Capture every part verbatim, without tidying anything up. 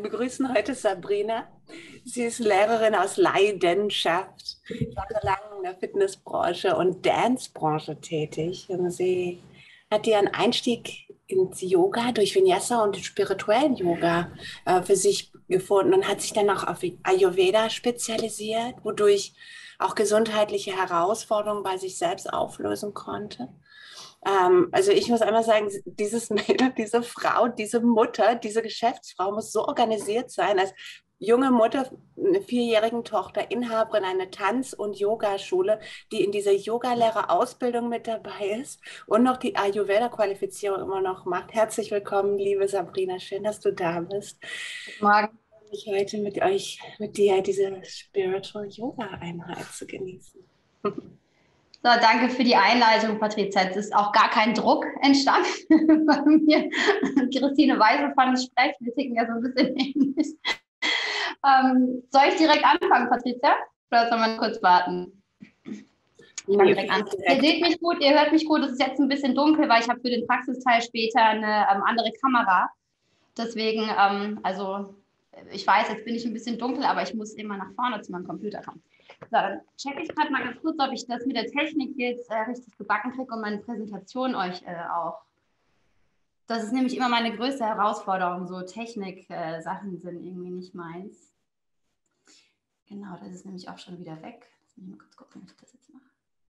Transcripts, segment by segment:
begrüßen heute Sabrina. Sie ist Lehrerin aus Leidenschaft, jahrelang in der Fitnessbranche und Dancebranche tätig. Und sie hat ihren Einstieg ins Yoga durch Vinyasa und den spirituellen Yoga äh, für sich gefunden und hat sich dann auch auf Ayurveda spezialisiert, wodurch auch gesundheitliche Herausforderungen bei sich selbst auflösen konnte. Ähm, also ich muss einmal sagen, dieses Mädel, diese Frau, diese Mutter, diese Geschäftsfrau muss so organisiert sein, als junge Mutter einer vierjährigen Tochter, Inhaberin einer Tanz- und Yogaschule, die in dieser Yogalehrerausbildung mit dabei ist und noch die Ayurveda-Qualifizierung immer noch macht. Herzlich willkommen, liebe Sabrina, schön, dass du da bist. Guten Morgen. Ich heute mit euch, mit dir diese Spiritual Yoga Einheit zu genießen. So, danke für die Einleitung, Patricia. Es ist auch gar kein Druck entstanden bei mir. Christine weiß, wovon ich spreche. Wir ticken ja so ein bisschen ähnlich. Ähm, soll ich direkt anfangen, Patricia? Oder soll man kurz warten? Ich fange direkt an. Ihr seht mich gut, ihr hört mich gut. Es ist jetzt ein bisschen dunkel, weil ich habe für den Praxisteil später eine ähm, andere Kamera. Deswegen, ähm, also ich weiß, jetzt bin ich ein bisschen dunkel, aber ich muss immer nach vorne zu meinem Computer kommen. So, dann checke ich gerade mal ganz kurz, ob ich das mit der Technik jetzt äh, richtig gebacken kriege und meine Präsentation euch äh, auch. Das ist nämlich immer meine größte Herausforderung. So Technik-Sachen äh, sind irgendwie nicht meins. Genau, das ist nämlich auch schon wieder weg. Lass mich mal kurz gucken, wie ich das jetzt mache.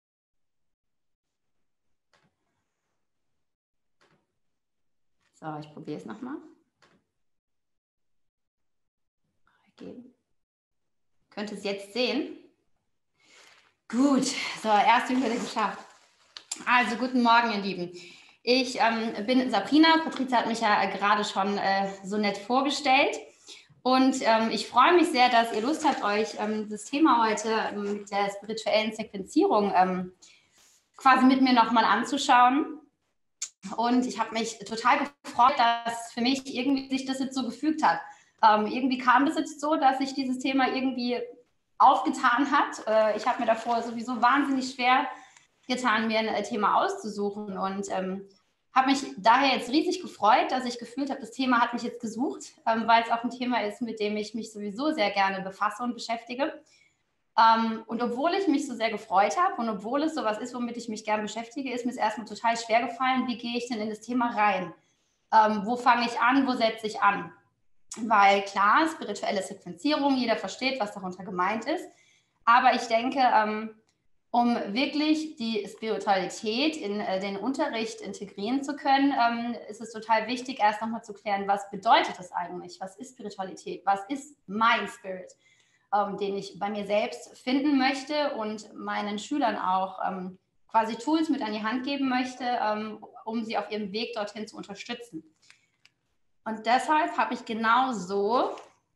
So, ich probiere es nochmal. Könnt ihr es jetzt sehen? Gut, so, erste Hürde geschafft. Also, guten Morgen, ihr Lieben. Ich ähm, bin Sabrina. Patricia hat mich ja gerade schon äh, so nett vorgestellt. Und ähm, ich freue mich sehr, dass ihr Lust habt, euch ähm, das Thema heute ähm, mit der spirituellen Sequenzierung ähm, quasi mit mir nochmal anzuschauen. Und ich habe mich total gefreut, dass für mich irgendwie sich das jetzt so gefügt hat. Ähm, irgendwie kam das jetzt so, dass sich dieses Thema irgendwie aufgetan hat. Äh, ich habe mir davor sowieso wahnsinnig schwer getan, mir ein Thema auszusuchen und ähm, habe mich daher jetzt riesig gefreut, dass ich gefühlt habe, das Thema hat mich jetzt gesucht, ähm, weil es auch ein Thema ist, mit dem ich mich sowieso sehr gerne befasse und beschäftige. Ähm, und obwohl ich mich so sehr gefreut habe und obwohl es sowas ist, womit ich mich gerne beschäftige, ist mir es erstmal total schwer gefallen, wie gehe ich denn in das Thema rein? Ähm, wo fange ich an, wo setze ich an? Weil klar, spirituelle Sequenzierung, jeder versteht, was darunter gemeint ist. Aber ich denke, ähm, um wirklich die Spiritualität in äh, den Unterricht integrieren zu können, ähm, ist es total wichtig, erst nochmal zu klären, was bedeutet das eigentlich? Was ist Spiritualität? Was ist mein Spirit, ähm, den ich bei mir selbst finden möchte und meinen Schülern auch ähm, quasi Tools mit an die Hand geben möchte, ähm, um sie auf ihrem Weg dorthin zu unterstützen. Und deshalb habe ich genau so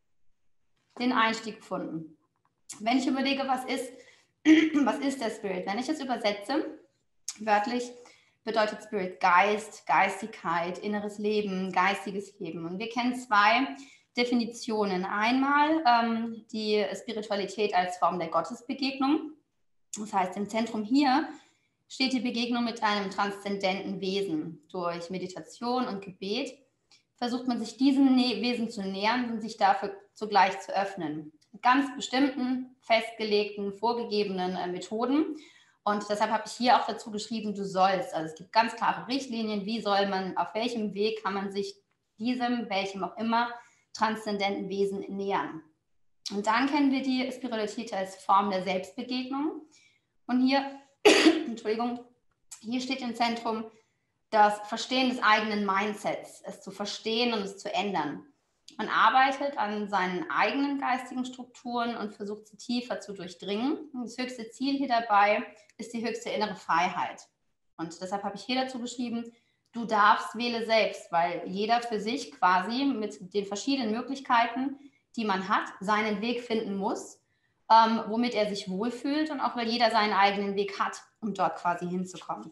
den Einstieg gefunden. Wenn ich überlege, was ist, was ist der Spirit? Wenn ich es übersetze, wörtlich bedeutet Spirit Geist, Geistigkeit, inneres Leben, geistiges Leben. Und wir kennen zwei Definitionen. Einmal ähm, die Spiritualität als Form der Gottesbegegnung. Das heißt, im Zentrum hier steht die Begegnung mit einem transzendenten Wesen. Durch Meditation und Gebet versucht man sich diesem Wesen zu nähern und sich dafür zugleich zu öffnen. Mit ganz bestimmten, festgelegten, vorgegebenen äh, Methoden. Und deshalb habe ich hier auch dazu geschrieben, du sollst. Also es gibt ganz klare Richtlinien, wie soll man, auf welchem Weg kann man sich diesem, welchem auch immer, transzendenten Wesen nähern. Und dann kennen wir die Spiritualität als Form der Selbstbegegnung. Und hier, Entschuldigung, hier steht im Zentrum das Verstehen des eigenen Mindsets, es zu verstehen und es zu ändern. Man arbeitet an seinen eigenen geistigen Strukturen und versucht sie tiefer zu durchdringen. Und das höchste Ziel hier dabei ist die höchste innere Freiheit. Und deshalb habe ich hier dazu geschrieben, du darfst, wähle selbst, weil jeder für sich quasi mit den verschiedenen Möglichkeiten, die man hat, seinen Weg finden muss, ähm, womit er sich wohlfühlt und auch weil jeder seinen eigenen Weg hat, um dort quasi hinzukommen.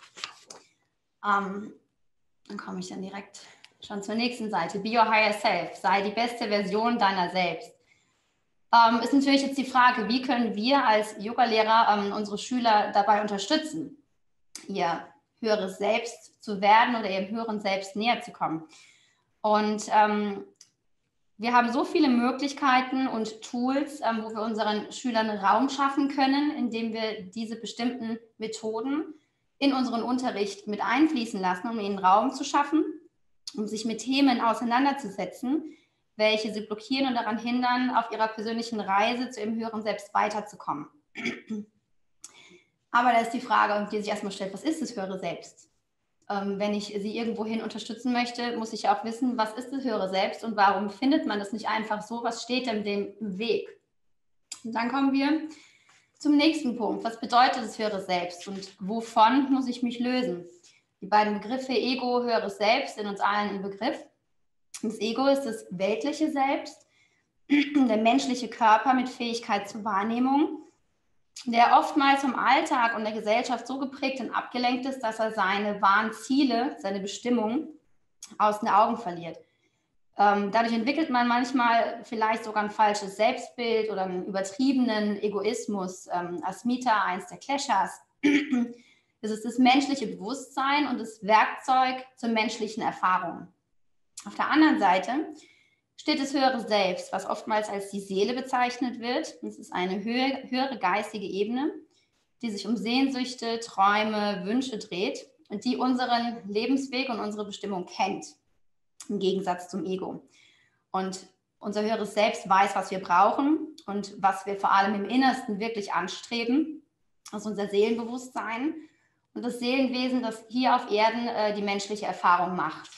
Ähm, dann komme ich dann direkt schon zur nächsten Seite. Be your higher self. Sei die beste Version deiner selbst. Ähm, ist natürlich jetzt die Frage, wie können wir als Yogalehrer ähm, unsere Schüler dabei unterstützen, ihr höheres Selbst zu werden oder ihrem höheren Selbst näher zu kommen. Und ähm, Wir haben so viele Möglichkeiten und Tools, ähm, wo wir unseren Schülern Raum schaffen können, indem wir diese bestimmten Methoden in unseren Unterricht mit einfließen lassen, um ihnen Raum zu schaffen, um sich mit Themen auseinanderzusetzen, welche sie blockieren und daran hindern, auf ihrer persönlichen Reise zu ihrem höheren Selbst weiterzukommen. Aber da ist die Frage, die sich erstmal stellt, was ist das höhere Selbst? Ähm, wenn ich sie irgendwohin unterstützen möchte, muss ich auch wissen, was ist das höhere Selbst und warum findet man das nicht einfach so? Was steht denn dem im Weg? Und dann kommen wir zum nächsten Punkt. Was bedeutet das höhere Selbst und wovon muss ich mich lösen? Die beiden Begriffe Ego, höheres Selbst sind uns allen ein Begriff. Das Ego ist das weltliche Selbst, der menschliche Körper mit Fähigkeit zur Wahrnehmung, der oftmals vom Alltag und der Gesellschaft so geprägt und abgelenkt ist, dass er seine wahren Ziele, seine Bestimmung aus den Augen verliert. Ähm, dadurch entwickelt man manchmal vielleicht sogar ein falsches Selbstbild oder einen übertriebenen Egoismus. Ähm, Asmita, eins der Kleshas, es ist das menschliche Bewusstsein und das Werkzeug zur menschlichen Erfahrung. Auf der anderen Seite steht das höhere Selbst, was oftmals als die Seele bezeichnet wird. Es ist eine höhere, höhere geistige Ebene, die sich um Sehnsüchte, Träume, Wünsche dreht und die unseren Lebensweg und unsere Bestimmung kennt, im Gegensatz zum Ego. Und unser höheres Selbst weiß, was wir brauchen und was wir vor allem im Innersten wirklich anstreben. Das ist unser Seelenbewusstsein und das Seelenwesen, das hier auf Erden äh, die menschliche Erfahrung macht.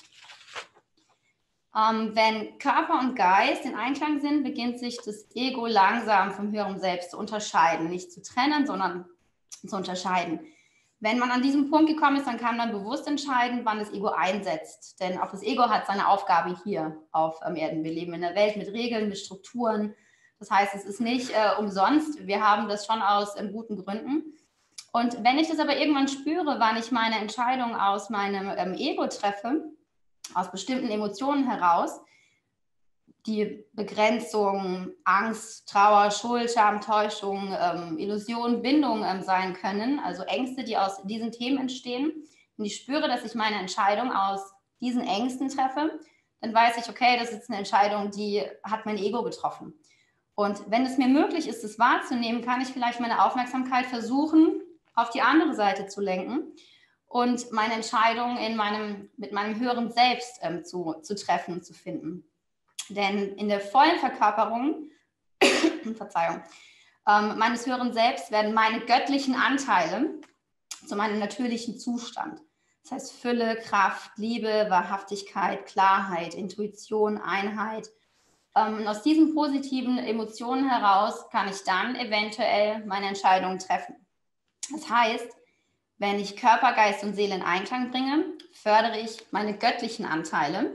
Ähm, wenn Körper und Geist in Einklang sind, beginnt sich das Ego langsam vom höheren Selbst zu unterscheiden. Nicht zu trennen, sondern zu unterscheiden. Wenn man an diesem Punkt gekommen ist, dann kann man bewusst entscheiden, wann das Ego einsetzt. Denn auch das Ego hat seine Aufgabe hier auf Erden. Wir leben in einer Welt mit Regeln, mit Strukturen. Das heißt, es ist nicht äh, umsonst. Wir haben das schon aus ähm, guten Gründen. Und wenn ich das aber irgendwann spüre, wann ich meine Entscheidung aus meinem ähm, Ego treffe, aus bestimmten Emotionen heraus, die Begrenzung, Angst, Trauer, Schuld, Scham, Täuschung, ähm, Illusion, Bindung ähm, sein können, also Ängste, die aus diesen Themen entstehen. Und ich spüre, dass ich meine Entscheidung aus diesen Ängsten treffe, dann weiß ich, okay, das ist eine Entscheidung, die hat mein Ego getroffen. Und wenn es mir möglich ist, das wahrzunehmen, kann ich vielleicht meine Aufmerksamkeit versuchen, auf die andere Seite zu lenken und meine Entscheidung in meinem, mit meinem höheren Selbst ähm, zu, zu treffen und zu finden. Denn in der vollen Verkörperung Verzeihung, ähm, meines höheren Selbst werden meine göttlichen Anteile zu meinem natürlichen Zustand. Das heißt Fülle, Kraft, Liebe, Wahrhaftigkeit, Klarheit, Intuition, Einheit. Ähm, und aus diesen positiven Emotionen heraus kann ich dann eventuell meine Entscheidungen treffen. Das heißt, wenn ich Körper, Geist und Seele in Einklang bringe, fördere ich meine göttlichen Anteile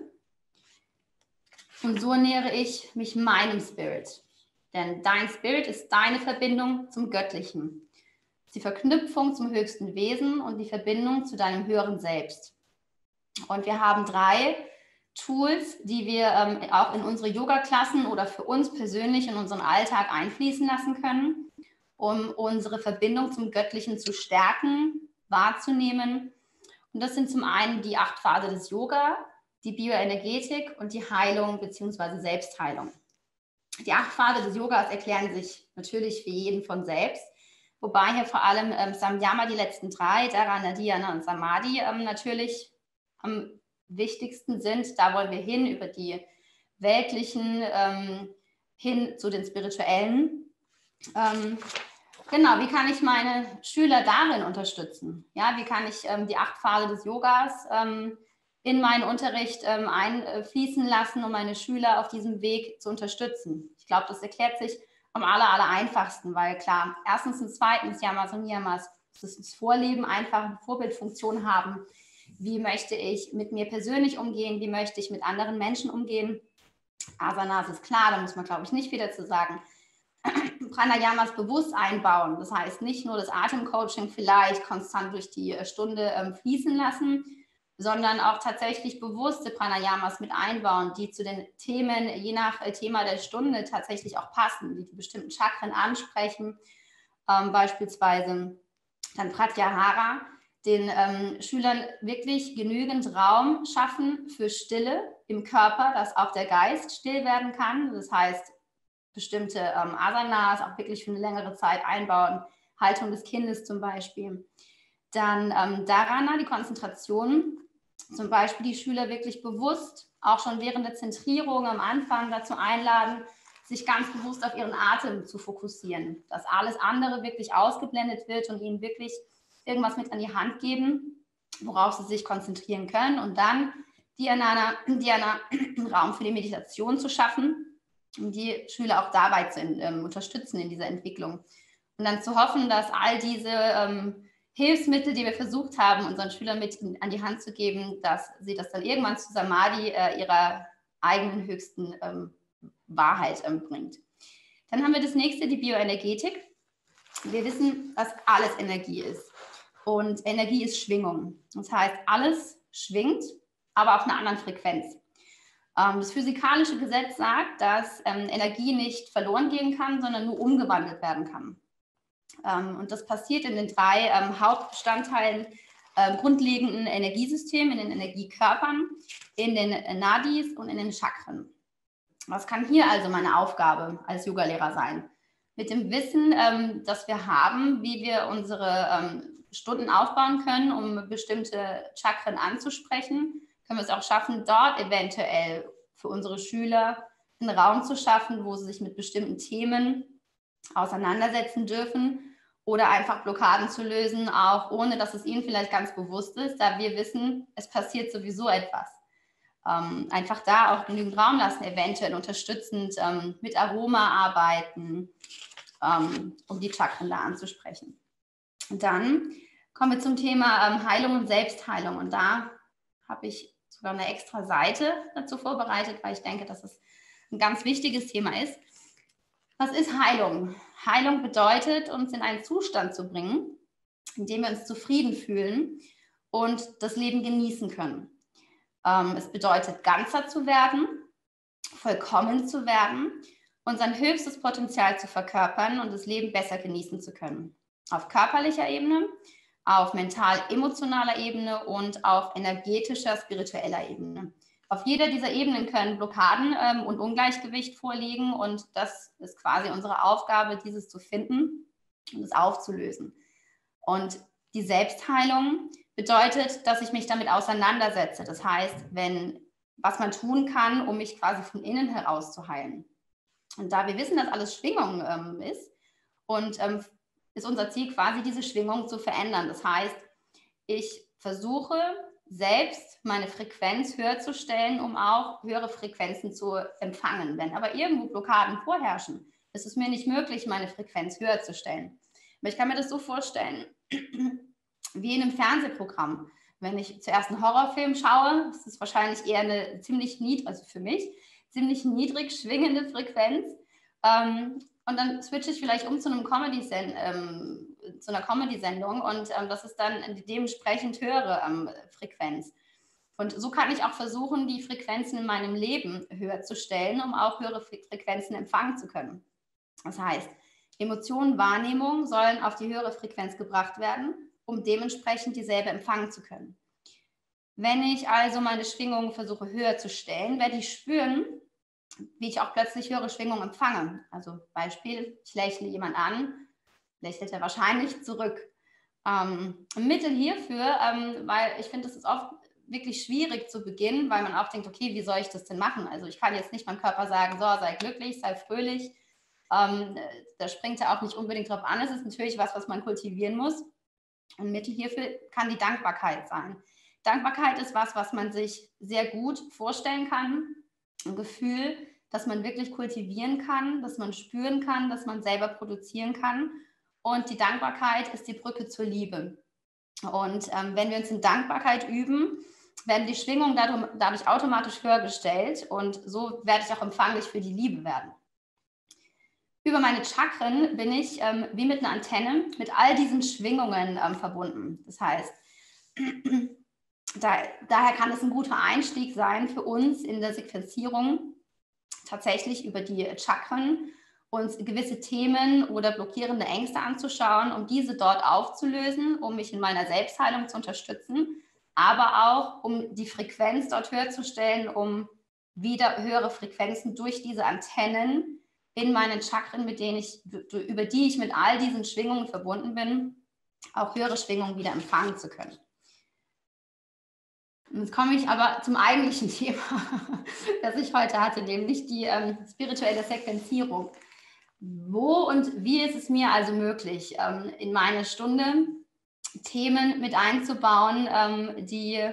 und so nähere ich mich meinem Spirit. Denn dein Spirit ist deine Verbindung zum Göttlichen, die Verknüpfung zum höchsten Wesen und die Verbindung zu deinem höheren Selbst. Und wir haben drei Tools, die wir ähm, auch in unsere Yoga-Klassen oder für uns persönlich in unseren Alltag einfließen lassen können, um unsere Verbindung zum Göttlichen zu stärken, wahrzunehmen. Und das sind zum einen die acht Pfade des Yoga, die Bioenergetik und die Heilung bzw. Selbstheilung. Die acht Pfade des Yogas erklären sich natürlich für jeden von selbst, wobei hier vor allem ähm, Samyama, die letzten drei, Dharana, Dhyana und Samadhi ähm, natürlich am wichtigsten sind. Da wollen wir hin über die weltlichen ähm, hin zu den spirituellen. Ähm, Genau, wie kann ich meine Schüler darin unterstützen? Ja, wie kann ich ähm, die acht Pfade des Yogas ähm, in meinen Unterricht ähm, einfließen lassen, um meine Schüler auf diesem Weg zu unterstützen? Ich glaube, das erklärt sich am aller, aller einfachsten, weil klar, erstens und zweitens, Yamas und Niyamas, das ist das Vorleben, einfach eine Vorbildfunktion haben. Wie möchte ich mit mir persönlich umgehen? Wie möchte ich mit anderen Menschen umgehen? Asanas ist klar, da muss man, glaube ich, nicht viel dazu sagen. Pranayamas bewusst einbauen. Das heißt, nicht nur das Atemcoaching vielleicht konstant durch die Stunde ähm, fließen lassen, sondern auch tatsächlich bewusste Pranayamas mit einbauen, die zu den Themen, je nach äh, Thema der Stunde tatsächlich auch passen, die die bestimmten Chakren ansprechen. Ähm, beispielsweise dann Pratyahara, den ähm, Schülern wirklich genügend Raum schaffen für Stille, im Körper, dass auch der Geist still werden kann. Das heißt, bestimmte ähm, Asanas auch wirklich für eine längere Zeit einbauen, Haltung des Kindes zum Beispiel. Dann ähm, Dharana, die Konzentration, zum Beispiel die Schüler wirklich bewusst, auch schon während der Zentrierung am Anfang dazu einladen, sich ganz bewusst auf ihren Atem zu fokussieren, dass alles andere wirklich ausgeblendet wird und ihnen wirklich irgendwas mit an die Hand geben, worauf sie sich konzentrieren können und dann Dhyana, Dhyana Raum für die Meditation zu schaffen, um die Schüler auch dabei zu ähm, unterstützen in dieser Entwicklung. Und dann zu hoffen, dass all diese ähm, Hilfsmittel, die wir versucht haben, unseren Schülern mit in, an die Hand zu geben, dass sie das dann irgendwann zu Samadhi, äh, ihrer eigenen höchsten ähm, Wahrheit ähm, bringt. Dann haben wir das nächste, die Bioenergetik. Wir wissen, dass alles Energie ist. Und Energie ist Schwingung. Das heißt, alles schwingt, aber auf einer anderen Frequenz. Ähm, das physikalische Gesetz sagt, dass ähm, Energie nicht verloren gehen kann, sondern nur umgewandelt werden kann. Ähm, und das passiert in den drei ähm, Hauptbestandteilen äh, grundlegenden Energiesystemen, in den Energiekörpern, in den Nadis und in den Chakren. Was kann hier also meine Aufgabe als Yogalehrer sein? Mit dem Wissen, ähm, das wir haben, wie wir unsere ähm, Stunden aufbauen können, um bestimmte Chakren anzusprechen, können wir es auch schaffen, dort eventuell für unsere Schüler einen Raum zu schaffen, wo sie sich mit bestimmten Themen auseinandersetzen dürfen oder einfach Blockaden zu lösen, auch ohne, dass es ihnen vielleicht ganz bewusst ist, da wir wissen, es passiert sowieso etwas. Ähm, einfach da auch genügend Raum lassen, eventuell unterstützend ähm, mit Aroma arbeiten, ähm, um die Chakren da anzusprechen. Und dann kommen wir zum Thema ähm, Heilung und Selbstheilung. Und da habe ich sogar eine extra Seite dazu vorbereitet, weil ich denke, dass es ein ganz wichtiges Thema ist. Was ist Heilung? Heilung bedeutet, uns in einen Zustand zu bringen, in dem wir uns zufrieden fühlen und das Leben genießen können. Ähm, es bedeutet, ganzer zu werden, vollkommen zu werden und sein höchstes Potenzial zu verkörpern und das Leben besser genießen zu können. Auf körperlicher Ebene, auf mental-emotionaler Ebene und auf energetischer, spiritueller Ebene. Auf jeder dieser Ebenen können Blockaden ähm, und Ungleichgewicht vorliegen und das ist quasi unsere Aufgabe, dieses zu finden und es aufzulösen. Und die Selbstheilung bedeutet, dass ich mich damit auseinandersetze. Das heißt, wenn, was man tun kann, um mich quasi von innen heraus zu heilen. Und da wir wissen, dass alles Schwingung ähm, ist und ähm, ist unser Ziel quasi, diese Schwingung zu verändern. Das heißt, ich versuche selbst meine Frequenz höher zu stellen, um auch höhere Frequenzen zu empfangen. Wenn aber irgendwo Blockaden vorherrschen, ist es mir nicht möglich, meine Frequenz höher zu stellen. Aber ich kann mir das so vorstellen, wie in einem Fernsehprogramm. Wenn ich zuerst einen Horrorfilm schaue, ist es wahrscheinlich eher eine ziemlich niedrig, also für mich, ziemlich niedrig schwingende Frequenz. Ähm, und dann switche ich vielleicht um zu einem Comedy-Send, ähm, zu einer Comedy-Sendung und ähm, das ist dann die dementsprechend höhere ähm, Frequenz. Und so kann ich auch versuchen, die Frequenzen in meinem Leben höher zu stellen, um auch höhere Frequenzen empfangen zu können. Das heißt, Emotionen, Wahrnehmung sollen auf die höhere Frequenz gebracht werden, um dementsprechend dieselbe empfangen zu können. Wenn ich also meine Schwingungen versuche höher zu stellen, werde ich spüren, wie ich auch plötzlich höhere Schwingungen empfange. Also Beispiel, ich lächle jemand an, lächelt er wahrscheinlich zurück. Ähm, ein Mittel hierfür, ähm, weil ich finde, es ist oft wirklich schwierig zu Beginn, weil man auch denkt, okay, wie soll ich das denn machen? Also ich kann jetzt nicht meinem Körper sagen, so, sei glücklich, sei fröhlich. Ähm, da springt er auch nicht unbedingt drauf an. Es ist natürlich was, was man kultivieren muss. Ein Mittel hierfür kann die Dankbarkeit sein. Dankbarkeit ist was, was man sich sehr gut vorstellen kann. Ein Gefühl, das man wirklich kultivieren kann, das man spüren kann, das man selber produzieren kann. Und die Dankbarkeit ist die Brücke zur Liebe. Und ähm, wenn wir uns in Dankbarkeit üben, werden die Schwingungen dadurch, dadurch automatisch höher gestellt und so werde ich auch empfänglich für die Liebe werden. Über meine Chakren bin ich ähm, wie mit einer Antenne mit all diesen Schwingungen ähm, verbunden. Das heißt, da, daher kann es ein guter Einstieg sein für uns in der Sequenzierung, tatsächlich über die Chakren uns gewisse Themen oder blockierende Ängste anzuschauen, um diese dort aufzulösen, um mich in meiner Selbstheilung zu unterstützen, aber auch um die Frequenz dort höher zu stellen, um wieder höhere Frequenzen durch diese Antennen in meinen Chakren, mit denen ich, über die ich mit all diesen Schwingungen verbunden bin, auch höhere Schwingungen wieder empfangen zu können. Jetzt komme ich aber zum eigentlichen Thema, das ich heute hatte, nämlich die ähm, spirituelle Sequenzierung. Wo und wie ist es mir also möglich, ähm, in meine Stunde Themen mit einzubauen, ähm, die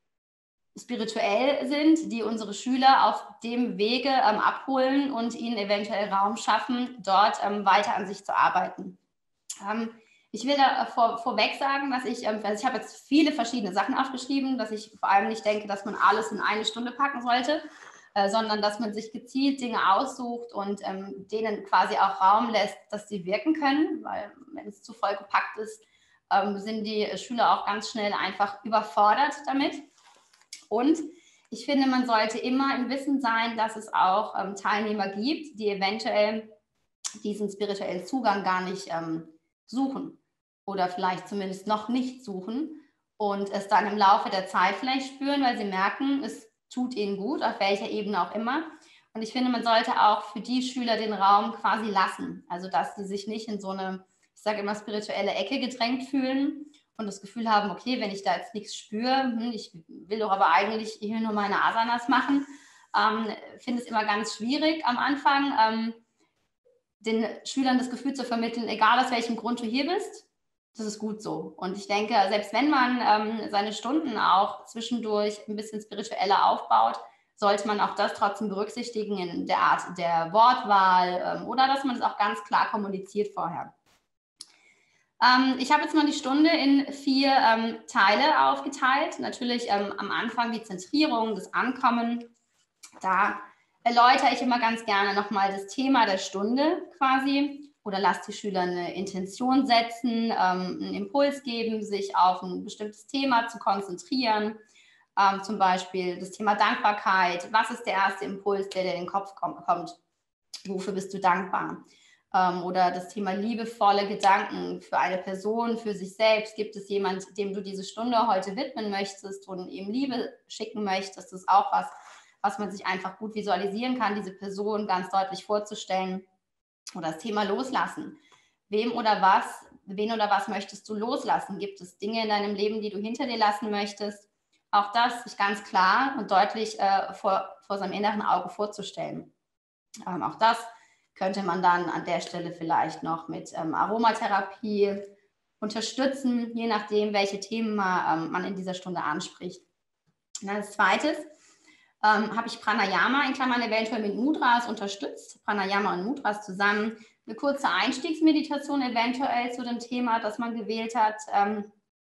spirituell sind, die unsere Schüler auf dem Wege ähm, abholen und ihnen eventuell Raum schaffen, dort ähm, weiter an sich zu arbeiten. Ähm, ich will da vor, vorweg sagen, dass ich, ähm, also ich habe jetzt viele verschiedene Sachen aufgeschrieben, dass ich vor allem nicht denke, dass man alles in eine Stunde packen sollte, äh, sondern dass man sich gezielt Dinge aussucht und ähm, denen quasi auch Raum lässt, dass sie wirken können, weil wenn es zu voll gepackt ist, ähm, sind die Schüler auch ganz schnell einfach überfordert damit. Und ich finde, man sollte immer im Wissen sein, dass es auch ähm, Teilnehmer gibt, die eventuell diesen spirituellen Zugang gar nicht ähm, suchen oder vielleicht zumindest noch nicht suchen und es dann im Laufe der Zeit vielleicht spüren, weil sie merken, es tut ihnen gut, auf welcher Ebene auch immer. Und ich finde, man sollte auch für die Schüler den Raum quasi lassen, also dass sie sich nicht in so eine, ich sage immer, spirituelle Ecke gedrängt fühlen und das Gefühl haben, okay, wenn ich da jetzt nichts spüre, hm, ich will doch aber eigentlich hier nur meine Asanas machen, ähm, finde es immer ganz schwierig am Anfang, ähm, den Schülern das Gefühl zu vermitteln, egal aus welchem Grund du hier bist, das ist gut so. Und ich denke, selbst wenn man ähm, seine Stunden auch zwischendurch ein bisschen spiritueller aufbaut, sollte man auch das trotzdem berücksichtigen in der Art der Wortwahl ähm, oder dass man es auch ganz klar kommuniziert vorher. Ähm, ich habe jetzt mal die Stunde in vier ähm, Teile aufgeteilt. Natürlich ähm, am Anfang die Zentrierung, das Ankommen. Da erläutere ich immer ganz gerne nochmal das Thema der Stunde quasi oder lasse die Schüler eine Intention setzen, ähm, einen Impuls geben, sich auf ein bestimmtes Thema zu konzentrieren. Ähm, zum Beispiel das Thema Dankbarkeit. Was ist der erste Impuls, der dir in den Kopf kommt? Wofür bist du dankbar? Ähm, oder das Thema liebevolle Gedanken für eine Person, für sich selbst. Gibt es jemanden, dem du diese Stunde heute widmen möchtest und ihm Liebe schicken möchtest? Das ist auch was, was man sich einfach gut visualisieren kann, diese Person ganz deutlich vorzustellen. Oder das Thema Loslassen. Wem oder was, wen oder was möchtest du loslassen? Gibt es Dinge in deinem Leben, die du hinter dir lassen möchtest? Auch das sich ganz klar und deutlich äh, vor, vor seinem inneren Auge vorzustellen. Ähm, auch das könnte man dann an der Stelle vielleicht noch mit ähm, Aromatherapie unterstützen, je nachdem, welche Themen man, ähm, man in dieser Stunde anspricht. Und dann als zweites ähm, habe ich Pranayama in Klammern eventuell mit Mudras unterstützt. Pranayama und Mudras zusammen. Eine kurze Einstiegsmeditation eventuell zu dem Thema, das man gewählt hat, ähm,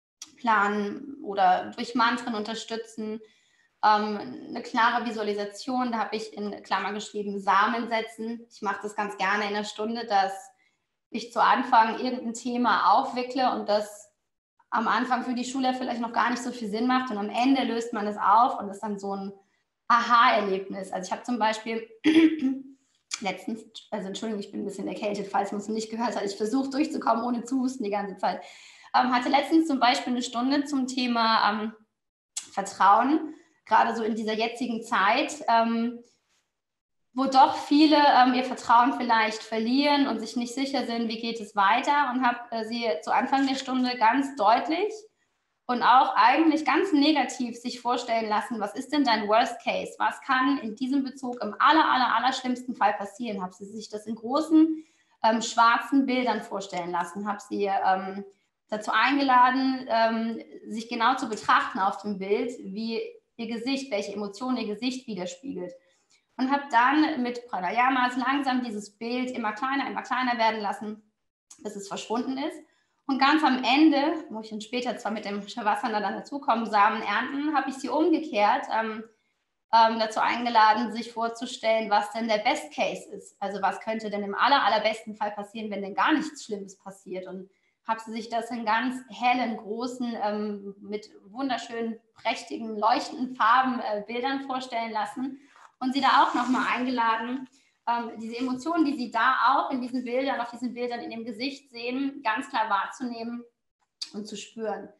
planen oder durch Mantren unterstützen. Ähm, eine klare Visualisation, da habe ich in Klammer geschrieben, Samen setzen. Ich mache das ganz gerne in einer Stunde, dass ich zu Anfang irgendein Thema aufwickle und das am Anfang für die Schüler vielleicht noch gar nicht so viel Sinn macht und am Ende löst man es auf und ist dann so ein Aha-Erlebnis. Also ich habe zum Beispiel letztens, also Entschuldigung, ich bin ein bisschen erkältet, falls man es nicht gehört hat, ich versuche durchzukommen, ohne zu husten die ganze Zeit. Ähm, hatte letztens zum Beispiel eine Stunde zum Thema ähm, Vertrauen, gerade so in dieser jetzigen Zeit, ähm, wo doch viele ähm, ihr Vertrauen vielleicht verlieren und sich nicht sicher sind, wie geht es weiter, und habe äh, sie zu Anfang der Stunde ganz deutlich und auch eigentlich ganz negativ sich vorstellen lassen, was ist denn dein Worst Case? Was kann in diesem Bezug im aller, aller, aller schlimmsten Fall passieren? Habe sie sich das in großen, ähm, schwarzen Bildern vorstellen lassen, habe sie ähm, dazu eingeladen, ähm, sich genau zu betrachten auf dem Bild, wie ihr Gesicht, welche Emotionen ihr Gesicht widerspiegelt. Und habe dann mit Pranayamas langsam dieses Bild immer kleiner, immer kleiner werden lassen, bis es verschwunden ist. Und ganz am Ende, wo ich dann später zwar mit dem Shavasana dann dazukomme, Samen ernten, habe ich sie umgekehrt ähm, ähm, dazu eingeladen, sich vorzustellen, was denn der Best Case ist. Also was könnte denn im aller, allerbesten Fall passieren, wenn denn gar nichts Schlimmes passiert. Und habe sie sich das in ganz hellen, großen, ähm, mit wunderschönen, prächtigen, leuchtenden Farben äh, Bildern vorstellen lassen und sie da auch nochmal eingeladen, ähm, diese Emotionen, die sie da auch in diesen Bildern, auf diesen Bildern in dem Gesicht sehen, ganz klar wahrzunehmen und zu spüren.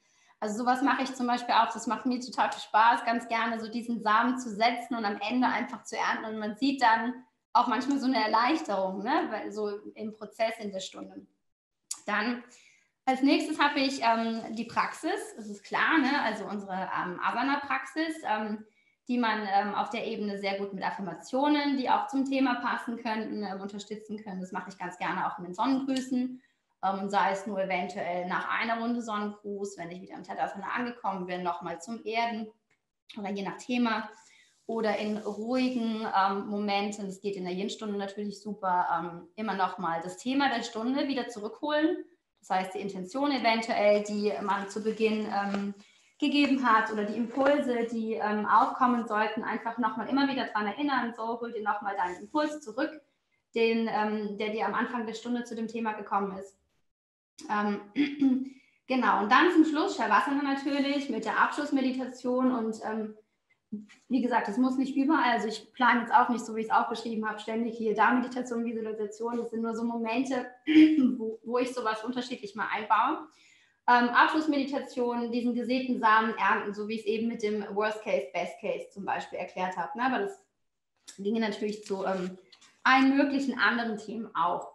Also sowas mache ich zum Beispiel auch, das macht mir total viel Spaß, ganz gerne so diesen Samen zu setzen und am Ende einfach zu ernten. Und man sieht dann auch manchmal so eine Erleichterung, ne? Weil so im Prozess in der Stunde. Dann als nächstes habe ich ähm, die Praxis, das ist klar, ne? Also unsere ähm, Asana-Praxis, ähm, die man ähm, auf der Ebene sehr gut mit Affirmationen, die auch zum Thema passen könnten, ähm, unterstützen können. Das mache ich ganz gerne auch mit den Sonnengrüßen. Ähm, sei es nur eventuell nach einer Runde Sonnengruß, wenn ich wieder im Tadasana angekommen bin, nochmal zum Erden oder je nach Thema. Oder in ruhigen ähm, Momenten, das geht in der Yin-Stunde natürlich super, ähm, immer nochmal das Thema der Stunde wieder zurückholen. Das heißt, die Intention eventuell, die man zu Beginn ähm, gegeben hat oder die Impulse, die ähm, aufkommen sollten, einfach nochmal immer wieder daran erinnern, so hol dir nochmal deinen Impuls zurück, den, ähm, der dir am Anfang der Stunde zu dem Thema gekommen ist. Ähm, genau, und dann zum Schluss Shavasana natürlich mit der Abschlussmeditation und ähm, wie gesagt, das muss nicht überall, also ich plane jetzt auch nicht, so wie ich es auch beschrieben habe, ständig hier da Meditation, Visualisation, das sind nur so Momente, wo, wo ich sowas unterschiedlich mal einbaue. Ähm, Abschlussmeditation, diesen gesäten Samen ernten, so wie ich es eben mit dem Worst Case, Best Case zum Beispiel erklärt habe, ne? Aber das ginge natürlich zu ähm, allen möglichen anderen Themen auch.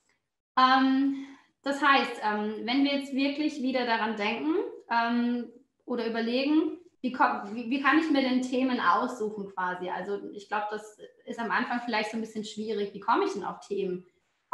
Ähm, das heißt, ähm, wenn wir jetzt wirklich wieder daran denken ähm, oder überlegen, wie, komm, wie, wie kann ich mir denn Themen aussuchen quasi? Also ich glaube, das ist am Anfang vielleicht so ein bisschen schwierig. Wie komme ich denn auf Themen?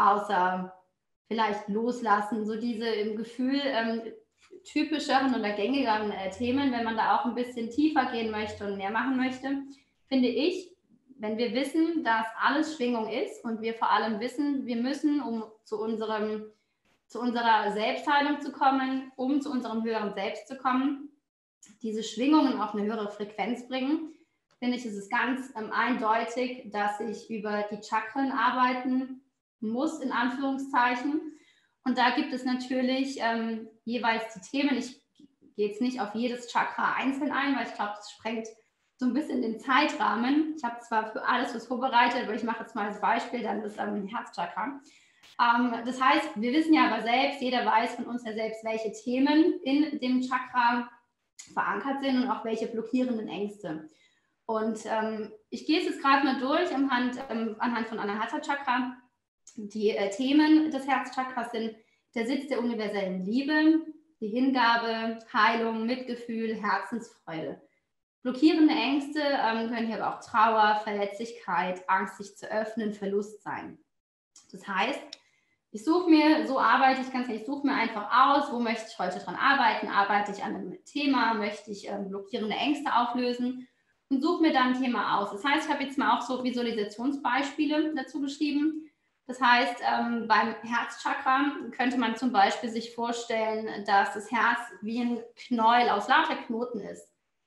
Außer vielleicht loslassen, so diese im Gefühl ähm, typischeren oder gängigeren äh, Themen, wenn man da auch ein bisschen tiefer gehen möchte und mehr machen möchte, finde ich, wenn wir wissen, dass alles Schwingung ist und wir vor allem wissen, wir müssen, um zu, unserem, zu unserer Selbstheilung zu kommen, um zu unserem höheren Selbst zu kommen, diese Schwingungen auf eine höhere Frequenz bringen, finde ich, ist es ganz ähm, eindeutig, dass ich über die Chakren arbeiten muss, in Anführungszeichen. Und da gibt es natürlich ähm, jeweils die Themen. Ich gehe jetzt nicht auf jedes Chakra einzeln ein, weil ich glaube, das sprengt so ein bisschen den Zeitrahmen. Ich habe zwar für alles was vorbereitet, aber ich mache jetzt mal als Beispiel dann das ähm, Herzchakra. Ähm, das heißt, wir wissen ja aber selbst, jeder weiß von uns ja selbst, welche Themen in dem Chakra verankert sind und auch welche blockierenden Ängste. Und ähm, ich gehe es jetzt gerade mal durch anhand, ähm, anhand von Anahata Chakra. Die äh, Themen des Herzchakras sind der Sitz der universellen Liebe, die Hingabe, Heilung, Mitgefühl, Herzensfreude. Blockierende Ängste ähm, können hier aber auch Trauer, Verletzlichkeit, Angst, sich zu öffnen, Verlust sein. Das heißt, ich suche mir, so arbeite ich ganz ehrlich, ich suche mir einfach aus, wo möchte ich heute dran arbeiten, arbeite ich an einem Thema, möchte ich ähm, blockierende Ängste auflösen und suche mir dann ein Thema aus. Das heißt, ich habe jetzt mal auch so Visualisationsbeispiele dazu geschrieben. Das heißt, ähm, beim Herzchakra könnte man zum Beispiel sich vorstellen, dass das Herz wie ein Knäuel aus lauter Knoten ist.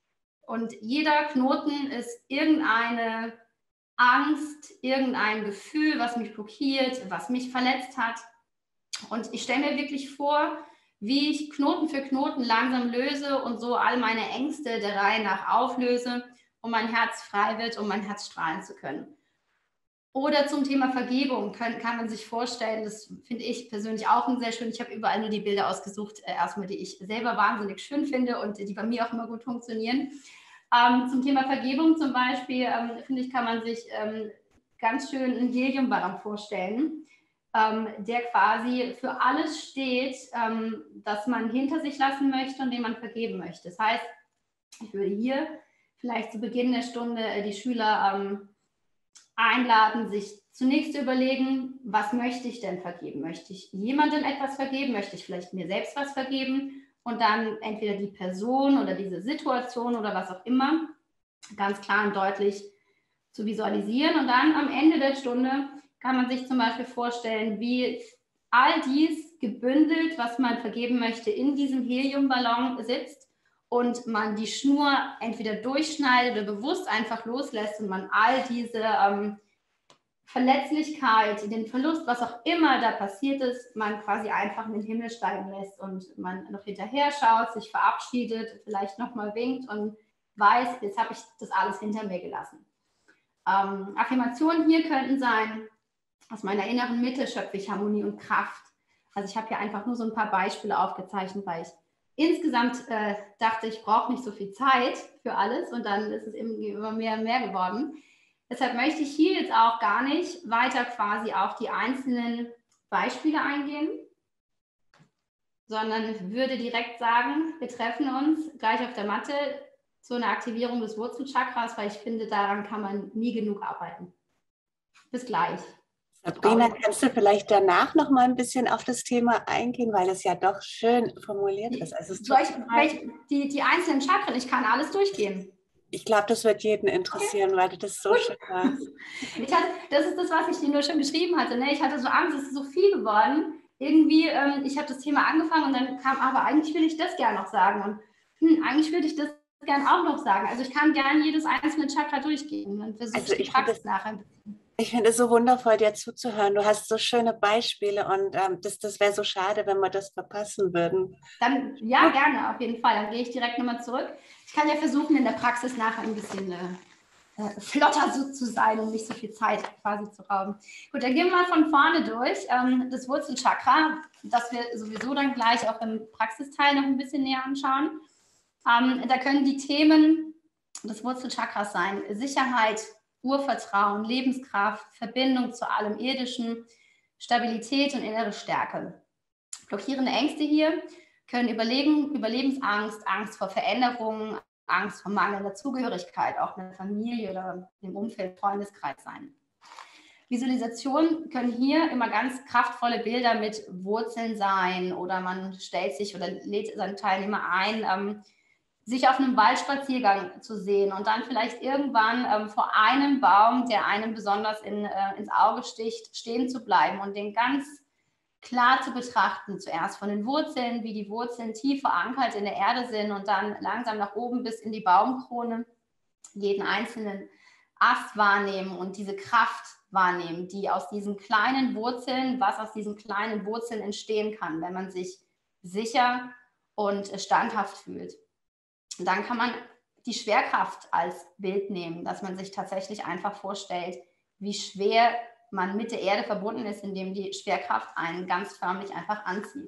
Und jeder Knoten ist irgendeine Angst, irgendein Gefühl, was mich blockiert, was mich verletzt hat. Und ich stelle mir wirklich vor, wie ich Knoten für Knoten langsam löse und so all meine Ängste der Reihe nach auflöse, um mein Herz frei wird, um mein Herz strahlen zu können. Oder zum Thema Vergebung kann, kann man sich vorstellen, das finde ich persönlich auch sehr schön. Ich habe überall nur die Bilder ausgesucht, äh, erstmal, die ich selber wahnsinnig schön finde und die bei mir auch immer gut funktionieren. Ähm, zum Thema Vergebung zum Beispiel, ähm, finde ich, kann man sich ähm, ganz schön einen Heliumballon vorstellen, ähm, der quasi für alles steht, ähm, das man hinter sich lassen möchte und dem man vergeben möchte. Das heißt, ich würde hier vielleicht zu Beginn der Stunde äh, die Schüler ähm, einladen, sich zunächst zu überlegen, was möchte ich denn vergeben? Möchte ich jemandem etwas vergeben? Möchte ich vielleicht mir selbst was vergeben? Und dann entweder die Person oder diese Situation oder was auch immer ganz klar und deutlich zu visualisieren. Und dann am Ende der Stunde kann man sich zum Beispiel vorstellen, wie all dies gebündelt, was man vergeben möchte, in diesem Heliumballon sitzt und man die Schnur entweder durchschneidet oder bewusst einfach loslässt und man all diese ähm, Verletzlichkeit, den Verlust, was auch immer da passiert ist, man quasi einfach in den Himmel steigen lässt und man noch hinterher schaut, sich verabschiedet, vielleicht nochmal winkt und weiß, jetzt habe ich das alles hinter mir gelassen. Ähm, Affirmationen hier könnten sein, aus meiner inneren Mitte schöpfe ich Harmonie und Kraft. Also ich habe hier einfach nur so ein paar Beispiele aufgezeichnet, weil ich insgesamt äh, dachte ich, brauche nicht so viel Zeit für alles und dann ist es immer mehr und mehr geworden. Deshalb möchte ich hier jetzt auch gar nicht weiter quasi auf die einzelnen Beispiele eingehen, sondern würde direkt sagen, wir treffen uns gleich auf der Matte zu einer Aktivierung des Wurzelchakras, weil ich finde, daran kann man nie genug arbeiten. Bis gleich. Sabrina, kannst du vielleicht danach noch mal ein bisschen auf das Thema eingehen, weil es ja doch schön formuliert ist. Also es Soll ich, welch, die, die einzelnen Chakren, ich kann alles durchgehen. Ich glaube, das wird jeden interessieren, okay. Weil du das so Gut. schön machst. Ich hatte, das ist das, was ich dir nur schon geschrieben hatte. Ne? Ich hatte so Angst, es ist so viel geworden. Irgendwie, ähm, ich habe das Thema angefangen und dann kam, aber eigentlich will ich das gerne noch sagen. Und hm, eigentlich würde ich das gerne auch noch sagen. Also ich kann gerne jedes einzelne Chakra durchgehen. Dann versuche also ich die Praxis nachher ein bisschen. Ich finde es so wundervoll, dir zuzuhören. Du hast so schöne Beispiele und ähm, das, das wäre so schade, wenn wir das verpassen würden. Dann, ja, gerne, auf jeden Fall. Dann gehe ich direkt nochmal zurück. Ich kann ja versuchen, in der Praxis nachher ein bisschen äh, flotter so zu sein und nicht so viel Zeit quasi zu rauben. Gut, dann gehen wir mal von vorne durch. Ähm, das Wurzelchakra, das wir sowieso dann gleich auch im Praxisteil noch ein bisschen näher anschauen. Ähm, da können die Themen des Wurzelchakras sein: Sicherheit, Urvertrauen, Lebenskraft, Verbindung zu allem Irdischen, Stabilität und innere Stärke. Blockierende Ängste hier können Überlegen, Überlebensangst, Angst vor Veränderungen, Angst vor mangelnder Zugehörigkeit, auch in der Familie oder im Umfeld, Freundeskreis sein. Visualisationen können hier immer ganz kraftvolle Bilder mit Wurzeln sein oder man stellt sich oder lädt seine Teilnehmer ein, ähm, sich auf einem Waldspaziergang zu sehen und dann vielleicht irgendwann ähm, vor einem Baum, der einem besonders in, äh, ins Auge sticht, stehen zu bleiben und den ganz klar zu betrachten. Zuerst von den Wurzeln, wie die Wurzeln tief verankert in der Erde sind und dann langsam nach oben bis in die Baumkrone jeden einzelnen Ast wahrnehmen und diese Kraft wahrnehmen, die aus diesen kleinen Wurzeln, was aus diesen kleinen Wurzeln entstehen kann, wenn man sich sicher und standhaft fühlt. Und dann kann man die Schwerkraft als Bild nehmen, dass man sich tatsächlich einfach vorstellt, wie schwer man mit der Erde verbunden ist, indem die Schwerkraft einen ganz förmlich einfach anzieht.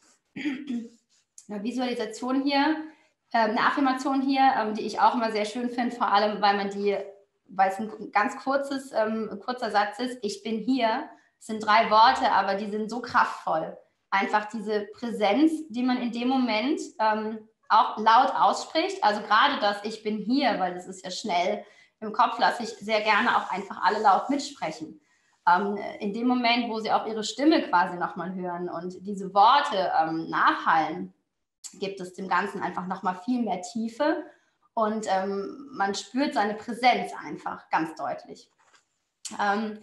Eine Visualisation hier, eine Affirmation hier, die ich auch immer sehr schön finde, vor allem, weil man die, weil es ein ganz kurzes, ein kurzer Satz ist: Ich bin hier. Es sind drei Worte, aber die sind so kraftvoll. Einfach diese Präsenz, die man in dem Moment ähm, auch laut ausspricht, also gerade das Ich bin hier, weil das ist ja schnell im Kopf, lasse ich sehr gerne auch einfach alle laut mitsprechen. Ähm, in dem Moment, wo sie auch ihre Stimme quasi nochmal hören und diese Worte ähm, nachhallen, gibt es dem Ganzen einfach nochmal viel mehr Tiefe und ähm, man spürt seine Präsenz einfach ganz deutlich. Ähm,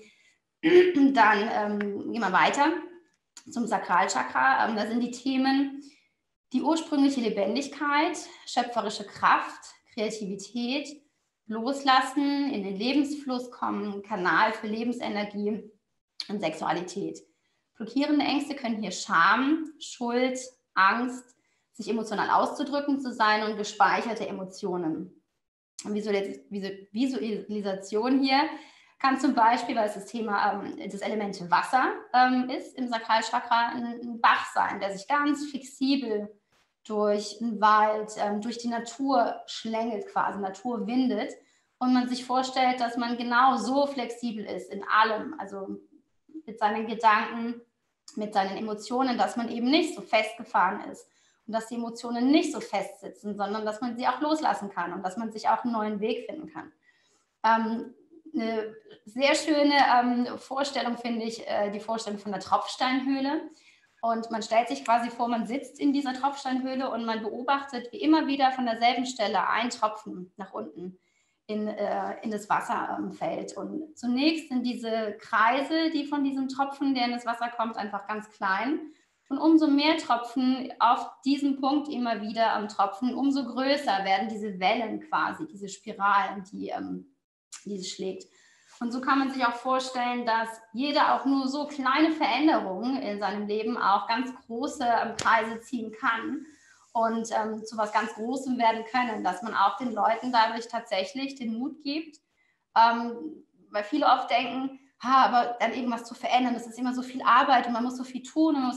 dann ähm, gehen wir weiter zum Sakralchakra. Ähm, da sind die Themen die ursprüngliche Lebendigkeit, schöpferische Kraft, Kreativität, Loslassen, in den Lebensfluss kommen, Kanal für Lebensenergie und Sexualität. Blockierende Ängste können hier Scham, Schuld, Angst, sich emotional auszudrücken zu sein und gespeicherte Emotionen. Visualis- Visualisation hier kann zum Beispiel, weil es das Thema ähm, des Elements Wasser ähm, ist, im Sakralchakra ein, ein Bach sein, der sich ganz flexibel durch den Wald, ähm, durch die Natur schlängelt quasi, Natur windet und man sich vorstellt, dass man genau so flexibel ist in allem, also mit seinen Gedanken, mit seinen Emotionen, dass man eben nicht so festgefahren ist und dass die Emotionen nicht so fest sitzen, sondern dass man sie auch loslassen kann und dass man sich auch einen neuen Weg finden kann. Ähm, eine sehr schöne ähm, Vorstellung finde ich, äh, die Vorstellung von der Tropfsteinhöhle. Und man stellt sich quasi vor, man sitzt in dieser Tropfsteinhöhle und man beobachtet, wie immer wieder von derselben Stelle ein Tropfen nach unten in, äh, in das Wasser ähm, fällt. Und zunächst sind diese Kreise, die von diesem Tropfen, der in das Wasser kommt, einfach ganz klein. Und umso mehr Tropfen auf diesem Punkt immer wieder am Tropfen, umso größer werden diese Wellen quasi, diese Spiralen, die, ähm, die es schlägt. Und so kann man sich auch vorstellen, dass jeder auch nur so kleine Veränderungen in seinem Leben auch ganz große ähm, Kreise ziehen kann und ähm, zu was ganz Großem werden können, dass man auch den Leuten dadurch tatsächlich den Mut gibt, ähm, weil viele oft denken, ha, aber dann irgendwas zu verändern, das ist immer so viel Arbeit und man muss so viel tun. Und man muss,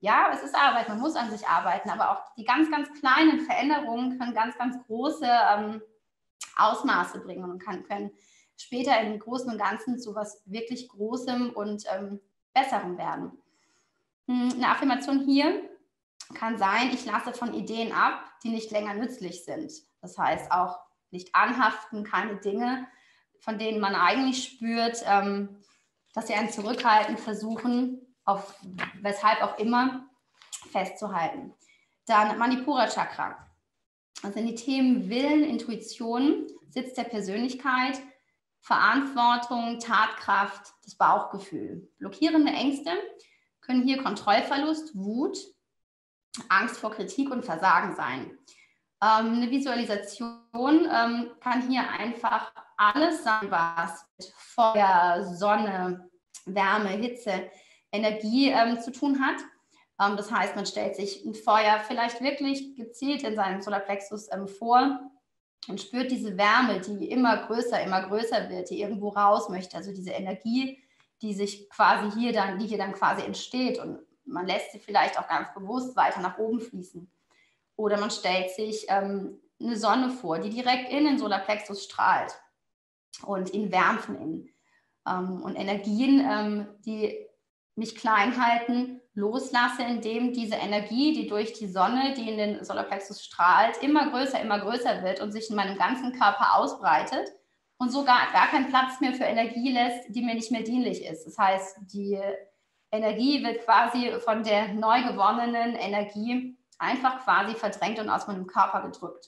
Ja, es ist Arbeit, man muss an sich arbeiten, aber auch die ganz, ganz kleinen Veränderungen können ganz, ganz große ähm, Ausmaße bringen und kann, können später im Großen und Ganzen zu was wirklich Großem und ähm, Besserem werden. Eine Affirmation hier kann sein, ich lasse von Ideen ab, die nicht länger nützlich sind. Das heißt auch nicht anhaften, keine Dinge, von denen man eigentlich spürt, ähm, dass sie einen zurückhalten, versuchen, auf weshalb auch immer, festzuhalten. Dann Manipura Chakra. Das sind die Themen Willen, Intuition, Sitz der Persönlichkeit, Verantwortung, Tatkraft, das Bauchgefühl. Blockierende Ängste können hier Kontrollverlust, Wut, Angst vor Kritik und Versagen sein. Ähm, eine Visualisation ähm, kann hier einfach alles sein, was mit Feuer, Sonne, Wärme, Hitze, Energie ähm, zu tun hat. Ähm, das heißt, man stellt sich ein Feuer vielleicht wirklich gezielt in seinem Solarplexus ähm, vor und spürt diese Wärme, die immer größer, immer größer wird, die irgendwo raus möchte. Also diese Energie, die sich quasi hier dann, die hier dann quasi entsteht, und man lässt sie vielleicht auch ganz bewusst weiter nach oben fließen. Oder man stellt sich ähm, eine Sonne vor, die direkt in den Solarplexus strahlt und ihn wärmt von innen. Ähm, und Energien, ähm, die mich klein halten, loslasse, indem diese Energie, die durch die Sonne, die in den Solarplexus strahlt, immer größer, immer größer wird und sich in meinem ganzen Körper ausbreitet und so gar, gar keinen Platz mehr für Energie lässt, die mir nicht mehr dienlich ist. Das heißt, die Energie wird quasi von der neu gewonnenen Energie einfach quasi verdrängt und aus meinem Körper gedrückt.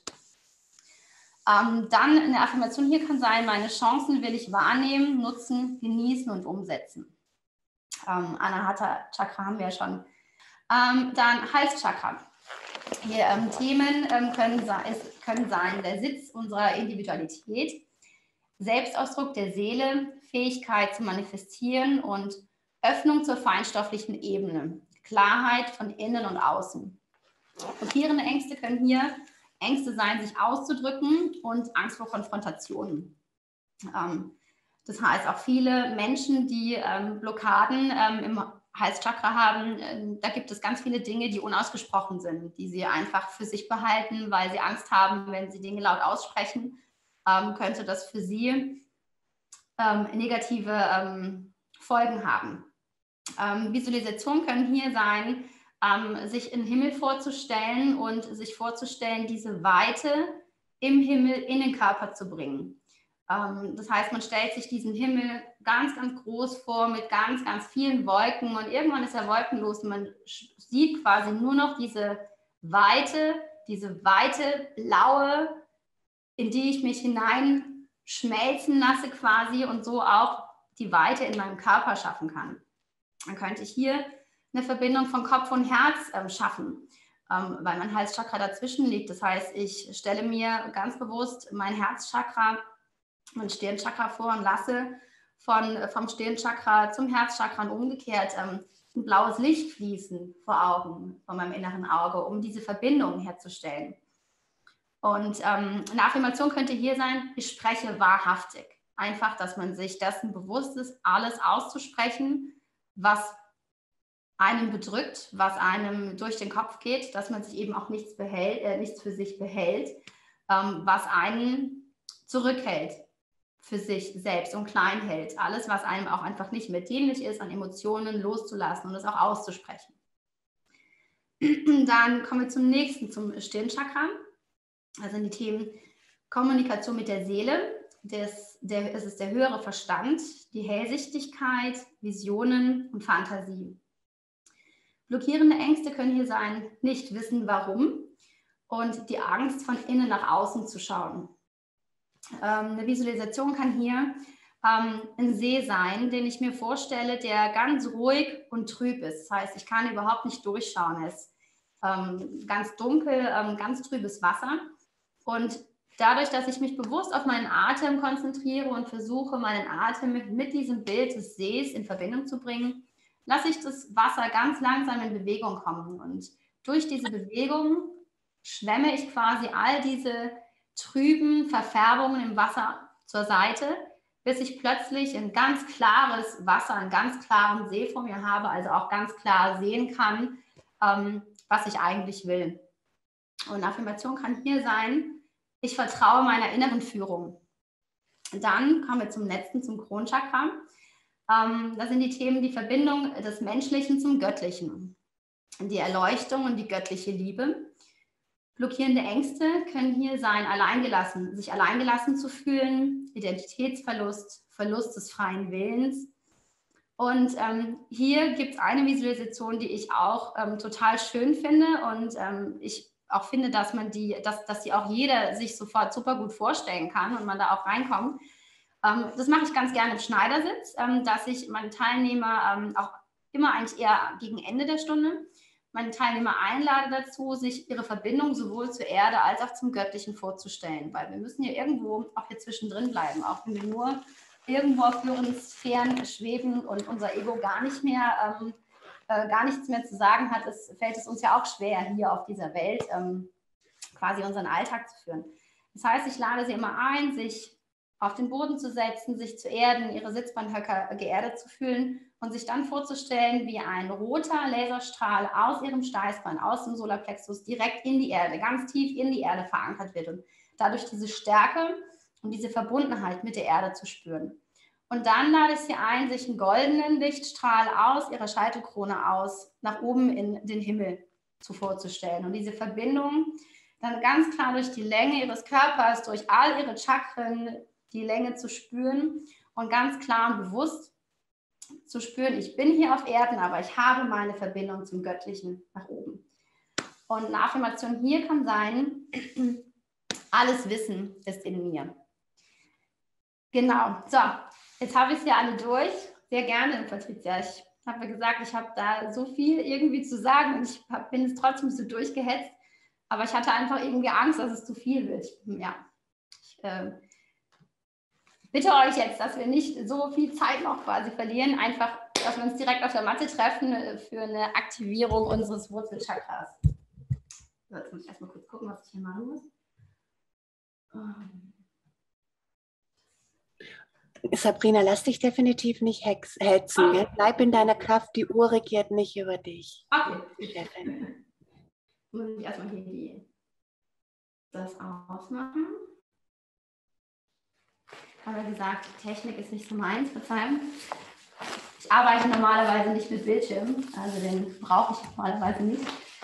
Ähm, dann eine Affirmation hier kann sein, meine Chancen will ich wahrnehmen, nutzen, genießen und umsetzen. Ähm, Anahata Chakra haben wir ja schon. Ähm, dann Halschakra. Hier ähm, Themen ähm, können, es, können sein, der Sitz unserer Individualität, Selbstausdruck der Seele, Fähigkeit zu manifestieren und Öffnung zur feinstofflichen Ebene, Klarheit von innen und außen. Blockierende Ängste können hier Ängste sein, sich auszudrücken und Angst vor Konfrontationen. Ähm, das heißt, auch viele Menschen, die ähm, Blockaden ähm, im Halschakra haben, äh, da gibt es ganz viele Dinge, die unausgesprochen sind, die sie einfach für sich behalten, weil sie Angst haben, wenn sie Dinge laut aussprechen, ähm, könnte das für sie ähm, negative ähm, Folgen haben. Ähm, Visualisationen können hier sein, ähm, sich im Himmel vorzustellen und sich vorzustellen, diese Weite im Himmel in den Körper zu bringen. Ähm, das heißt, man stellt sich diesen Himmel ganz, ganz groß vor mit ganz, ganz vielen Wolken und irgendwann ist er wolkenlos und man sieht quasi nur noch diese Weite, diese weite, blaue, in die ich mich hineinschmelzen lasse quasi und so auch die Weite in meinem Körper schaffen kann. Dann könnte ich hier eine Verbindung von Kopf und Herz ähm, schaffen, ähm, weil mein Halschakra dazwischen liegt. Das heißt, ich stelle mir ganz bewusst mein Herzchakra, mein Stirnchakra vor und lasse von, vom Stirnchakra zum Herzchakra und umgekehrt ähm, ein blaues Licht fließen vor Augen, vor meinem inneren Auge, um diese Verbindung herzustellen. Und ähm, eine Affirmation könnte hier sein, ich spreche wahrhaftig. Einfach, dass man sich dessen bewusst ist, alles auszusprechen, was einem bedrückt, was einem durch den Kopf geht, dass man sich eben auch nichts behält, äh, nichts für sich behält, ähm, was einen zurückhält für sich selbst und klein hält. Alles, was einem auch einfach nicht mehr dienlich ist, an Emotionen loszulassen und es auch auszusprechen. Dann kommen wir zum nächsten, zum Stirnchakra. Das sind die Themen Kommunikation mit der Seele. Das, der, es ist der höhere Verstand, die Hellsichtigkeit, Visionen und Fantasie. Blockierende Ängste können hier sein, nicht wissen, warum und die Angst, von innen nach außen zu schauen. Ähm, eine Visualisation kann hier ähm, ein See sein, den ich mir vorstelle, der ganz ruhig und trüb ist. Das heißt, ich kann überhaupt nicht durchschauen. Es ist ähm, ganz dunkel, ähm, ganz trübes Wasser. Und dadurch, dass ich mich bewusst auf meinen Atem konzentriere und versuche, meinen Atem mit, mit diesem Bild des Sees in Verbindung zu bringen, lasse ich das Wasser ganz langsam in Bewegung kommen. Und durch diese Bewegung schwemme ich quasi all diese trüben Verfärbungen im Wasser zur Seite, bis ich plötzlich ein ganz klares Wasser, einen ganz klaren See vor mir habe, also auch ganz klar sehen kann, ähm, was ich eigentlich will. Und Affirmation kann hier sein, ich vertraue meiner inneren Führung. Dann kommen wir zum letzten, zum Kronchakra. Ähm, das sind die Themen, die Verbindung des Menschlichen zum Göttlichen, die Erleuchtung und die göttliche Liebe. Blockierende Ängste können hier sein, alleingelassen, sich alleingelassen zu fühlen, Identitätsverlust, Verlust des freien Willens. Und ähm, hier gibt es eine Visualisation, die ich auch ähm, total schön finde und ähm, ich auch finde, dass man die, dass, dass die auch jeder sich sofort super gut vorstellen kann und man da auch reinkommt. Ähm, das mache ich ganz gerne im Schneidersitz, ähm, dass ich meine Teilnehmer ähm, auch immer eigentlich eher gegen Ende der Stunde meine Teilnehmer einlade dazu, sich ihre Verbindung sowohl zur Erde als auch zum Göttlichen vorzustellen, weil wir müssen ja irgendwo auch hier zwischendrin bleiben, auch wenn wir nur irgendwo auf höheren Sphären schweben und unser Ego gar nicht mehr, ähm, äh, gar nichts mehr zu sagen hat, es, fällt es uns ja auch schwer, hier auf dieser Welt ähm, quasi unseren Alltag zu führen. Das heißt, ich lade sie immer ein, sich auf den Boden zu setzen, sich zu erden, ihre Sitzbeinhöcker geerdet zu fühlen und sich dann vorzustellen, wie ein roter Laserstrahl aus ihrem Steißbein, aus dem Solarplexus direkt in die Erde, ganz tief in die Erde verankert wird und dadurch diese Stärke und diese Verbundenheit mit der Erde zu spüren. Und dann lade ich sie ein, sich einen goldenen Lichtstrahl aus ihrer Scheitelkrone aus nach oben in den Himmel zu vorzustellen und diese Verbindung dann ganz klar durch die Länge ihres Körpers, durch all ihre Chakren, die Länge zu spüren und ganz klar und bewusst zu spüren, ich bin hier auf Erden, aber ich habe meine Verbindung zum Göttlichen nach oben. Und eine Affirmation hier kann sein, alles Wissen ist in mir. Genau, so, jetzt habe ich es ja alle durch. Sehr gerne, Patricia. Ich habe ja gesagt, ich habe da so viel irgendwie zu sagen und ich hab, bin jetzt trotzdem so durchgehetzt, aber ich hatte einfach irgendwie Angst, dass es zu viel wird. Ja, ich äh, bitte euch jetzt, dass wir nicht so viel Zeit noch quasi verlieren, einfach, dass wir uns direkt auf der Matte treffen für eine Aktivierung unseres Wurzelchakras. So, jetzt muss ich erstmal kurz gucken, was ich hier machen muss. Sabrina, lass dich definitiv nicht hex hetzen. Okay. Gell? Bleib in deiner Kraft, die Uhr regiert nicht über dich. Okay. Chefin. Muss ich erstmal hier die, das ausmachen. Aber wie gesagt, Technik ist nicht so meins, Verzeihung. Ich arbeite normalerweise nicht mit Bildschirm, also den brauche ich normalerweise nicht.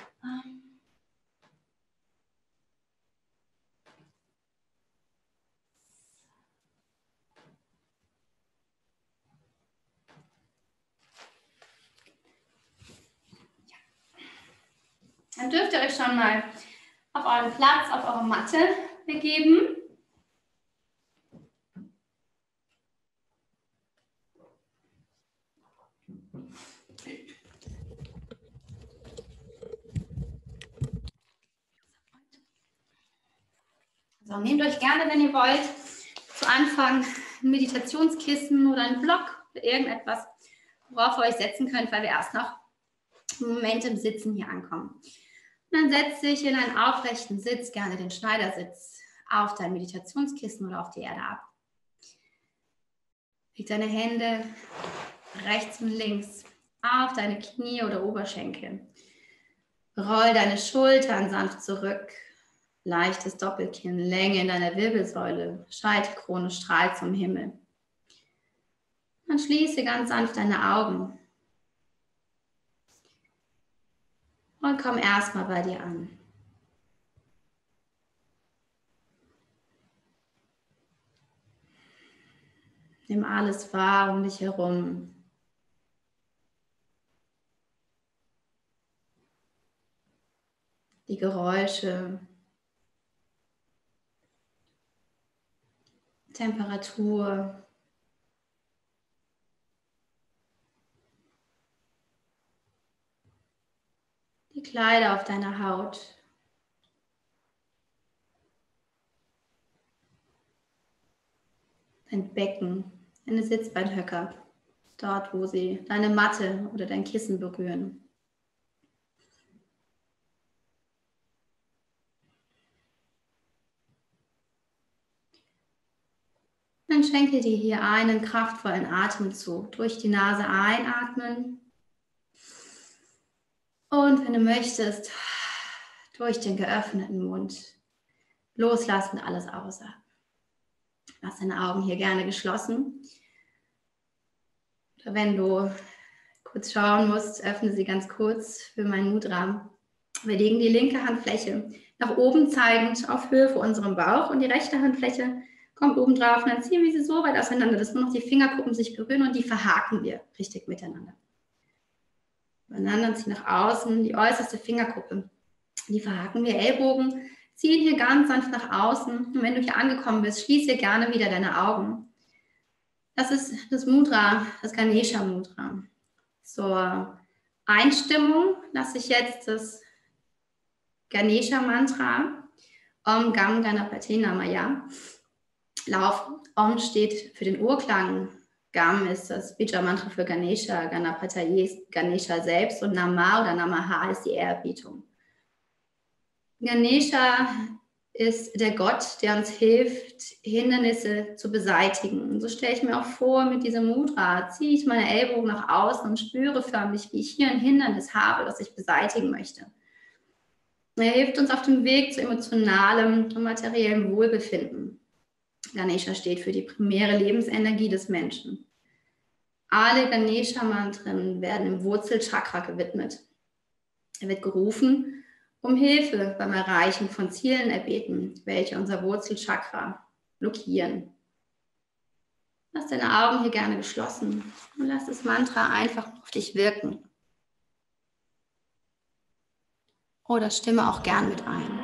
Dann dürft ihr euch schon mal auf euren Platz, auf eure Matte begeben. So, nehmt euch gerne, wenn ihr wollt, zu Anfang ein Meditationskissen oder einen Block oder irgendetwas, worauf ihr euch setzen könnt, weil wir erst noch einen Moment im Sitzen hier ankommen. Und dann setz dich in einen aufrechten Sitz, gerne den Schneidersitz, auf dein Meditationskissen oder auf die Erde ab. Leg deine Hände rechts und links auf deine Knie oder Oberschenkel. Roll deine Schultern sanft zurück. Leichtes Doppelkinn, Länge in deiner Wirbelsäule, Scheitelkrone strahlt zum Himmel. Dann schließe ganz sanft deine Augen und komm erstmal bei dir an. Nimm alles wahr um dich herum. Die Geräusche, Temperatur, die Kleider auf deiner Haut. Dein Becken, deine Sitzbeinhöcker, dort wo sie deine Matte oder dein Kissen berühren. Dann schenke dir hier einen kraftvollen Atemzug. Durch die Nase einatmen Und wenn du möchtest, durch den geöffneten Mund loslassen, alles ausatmen. Lass deine Augen hier gerne geschlossen. Oder wenn du kurz schauen musst, öffne sie ganz kurz für meinen Mudra. Wir legen die linke Handfläche nach oben zeigend auf Höhe vor unserem Bauch und die rechte Handfläche kommt oben drauf und dann ziehen wir sie so weit auseinander, dass nur noch die Fingerkuppen sich berühren und die verhaken wir richtig miteinander. Übereinander ziehen nach außen, die äußerste Fingerkuppe. Die verhaken wir, Ellbogen ziehen hier ganz sanft nach außen. Und wenn du hier angekommen bist, schließe gerne wieder deine Augen. Das ist das Mudra, das Ganesha Mudra. Zur Einstimmung lasse ich jetzt das Ganesha Mantra Om Gam Ganapate Namaya laufen. Om steht für den Urklang. Gam ist das Bija-Mantra für Ganesha, Ganapataye ist Ganesha selbst und Nama oder Namaha ist die Ehrerbietung. Ganesha ist der Gott, der uns hilft, Hindernisse zu beseitigen. Und so stelle ich mir auch vor, mit diesem Mudra ziehe ich meine Ellbogen nach außen und spüre förmlich, wie ich hier ein Hindernis habe, das ich beseitigen möchte. Er hilft uns auf dem Weg zu emotionalem und materiellem Wohlbefinden. Ganesha steht für die primäre Lebensenergie des Menschen. Alle Ganesha-Mantren werden im Wurzelchakra gewidmet. Er wird gerufen, um Hilfe beim Erreichen von Zielen erbeten, welche unser Wurzelchakra blockieren. Lass deine Augen hier gerne geschlossen und lass das Mantra einfach auf dich wirken. Oder stimme auch gern mit ein.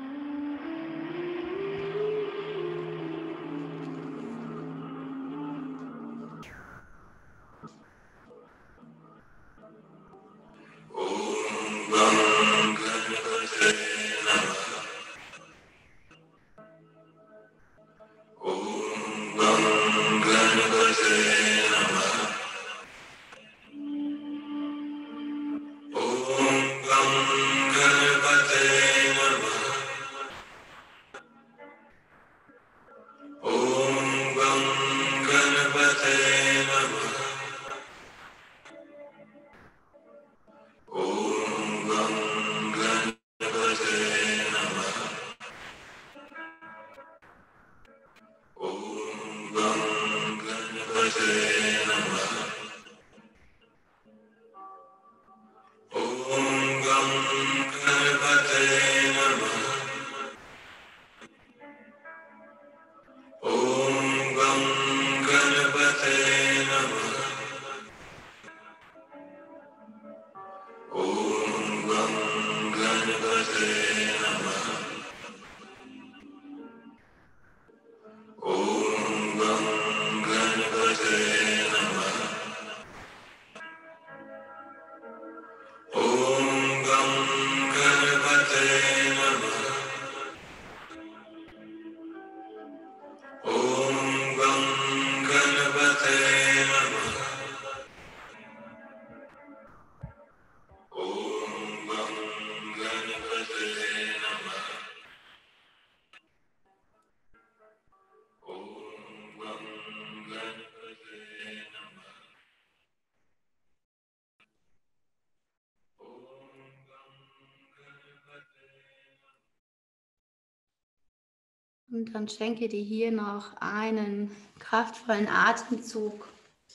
Und dann schenke dir hier noch einen kraftvollen Atemzug.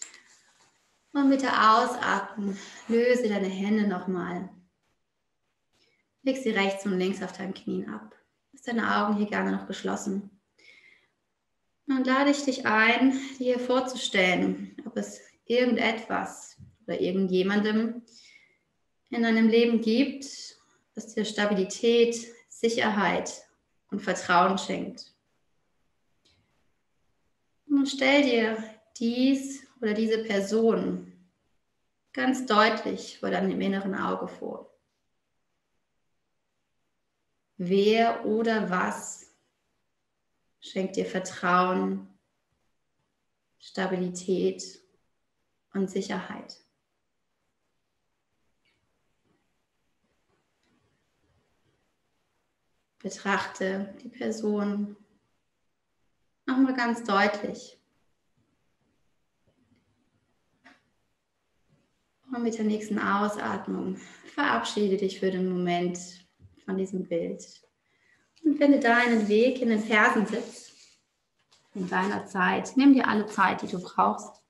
Und mit der Ausatmung löse deine Hände nochmal. Leg sie rechts und links auf deinen Knien ab. Lass deine Augen hier gerne noch geschlossen. Und lade ich dich ein, dir vorzustellen, ob es irgendetwas oder irgendjemandem in deinem Leben gibt, das dir Stabilität, Sicherheit und Vertrauen schenkt. Und stell dir dies oder diese Person ganz deutlich vor deinem inneren Auge vor. Wer oder was schenkt dir Vertrauen, Stabilität und Sicherheit? Betrachte die Person nochmal ganz deutlich. Und mit der nächsten Ausatmung verabschiede dich für den Moment von diesem Bild und finde deinen Weg in den Fersensitz in deiner Zeit. Nimm dir alle Zeit, die du brauchst,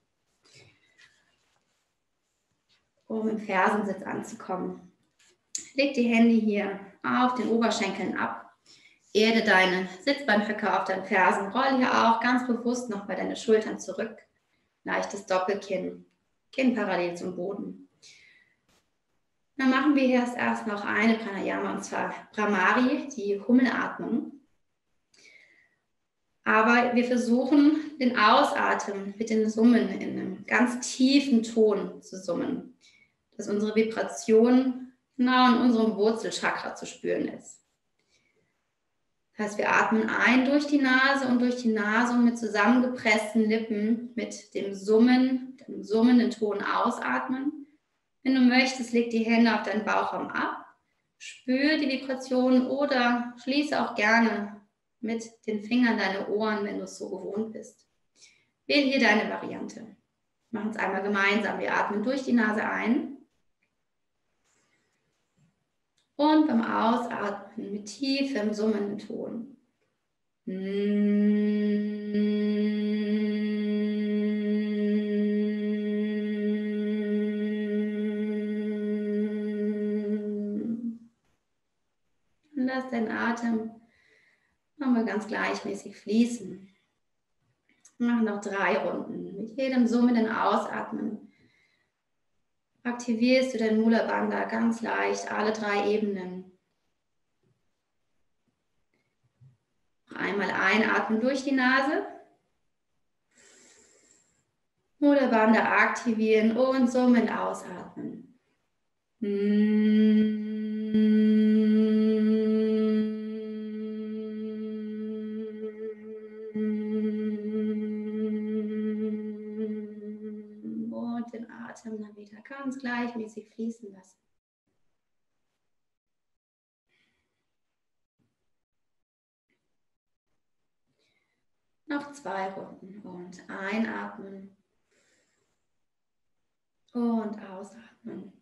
um im Fersensitz anzukommen. Leg die Hände hier auf den Oberschenkeln ab. Erde deine Sitzbeinhöcker auf deinen Fersen. Roll hier auch ganz bewusst noch bei deinen Schultern zurück. Leichtes Doppelkinn. Kinn parallel zum Boden. Dann machen wir jetzt erst noch eine Pranayama, und zwar Bhramari, die Hummelatmung. Aber wir versuchen, den Ausatmen mit den Summen in einem ganz tiefen Ton zu summen, dass unsere Vibration genau in unserem Wurzelchakra zu spüren ist. Das heißt, wir atmen ein durch die Nase und durch die Nase und mit zusammengepressten Lippen mit dem Summen, dem summenden Ton ausatmen. Wenn du möchtest, leg die Hände auf deinen Bauchraum ab, spür die Vibration oder schließe auch gerne mit den Fingern deine Ohren, wenn du es so gewohnt bist. Wähl hier deine Variante. Wir machen es einmal gemeinsam. Wir atmen durch die Nase ein und beim Ausatmen mit tiefem summenden Ton. Und lass deinen Atem nochmal ganz gleichmäßig fließen. Wir machen noch drei Runden. Mit jedem summenden Ausatmen aktivierst du dein Mula Bandha ganz leicht, alle drei Ebenen. Noch einmal einatmen durch die Nase. Mula Bandha aktivieren und summend ausatmen. Und den Atem dann wieder ganz gleichmäßig fließen lassen. Noch zwei Runden und einatmen und ausatmen.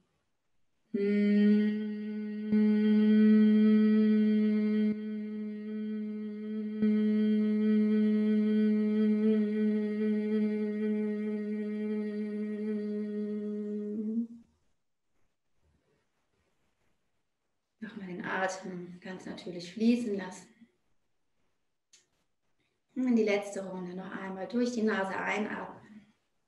Nochmal den Atem ganz natürlich fließen lassen. Und in die letzte Runde noch einmal durch die Nase einatmen.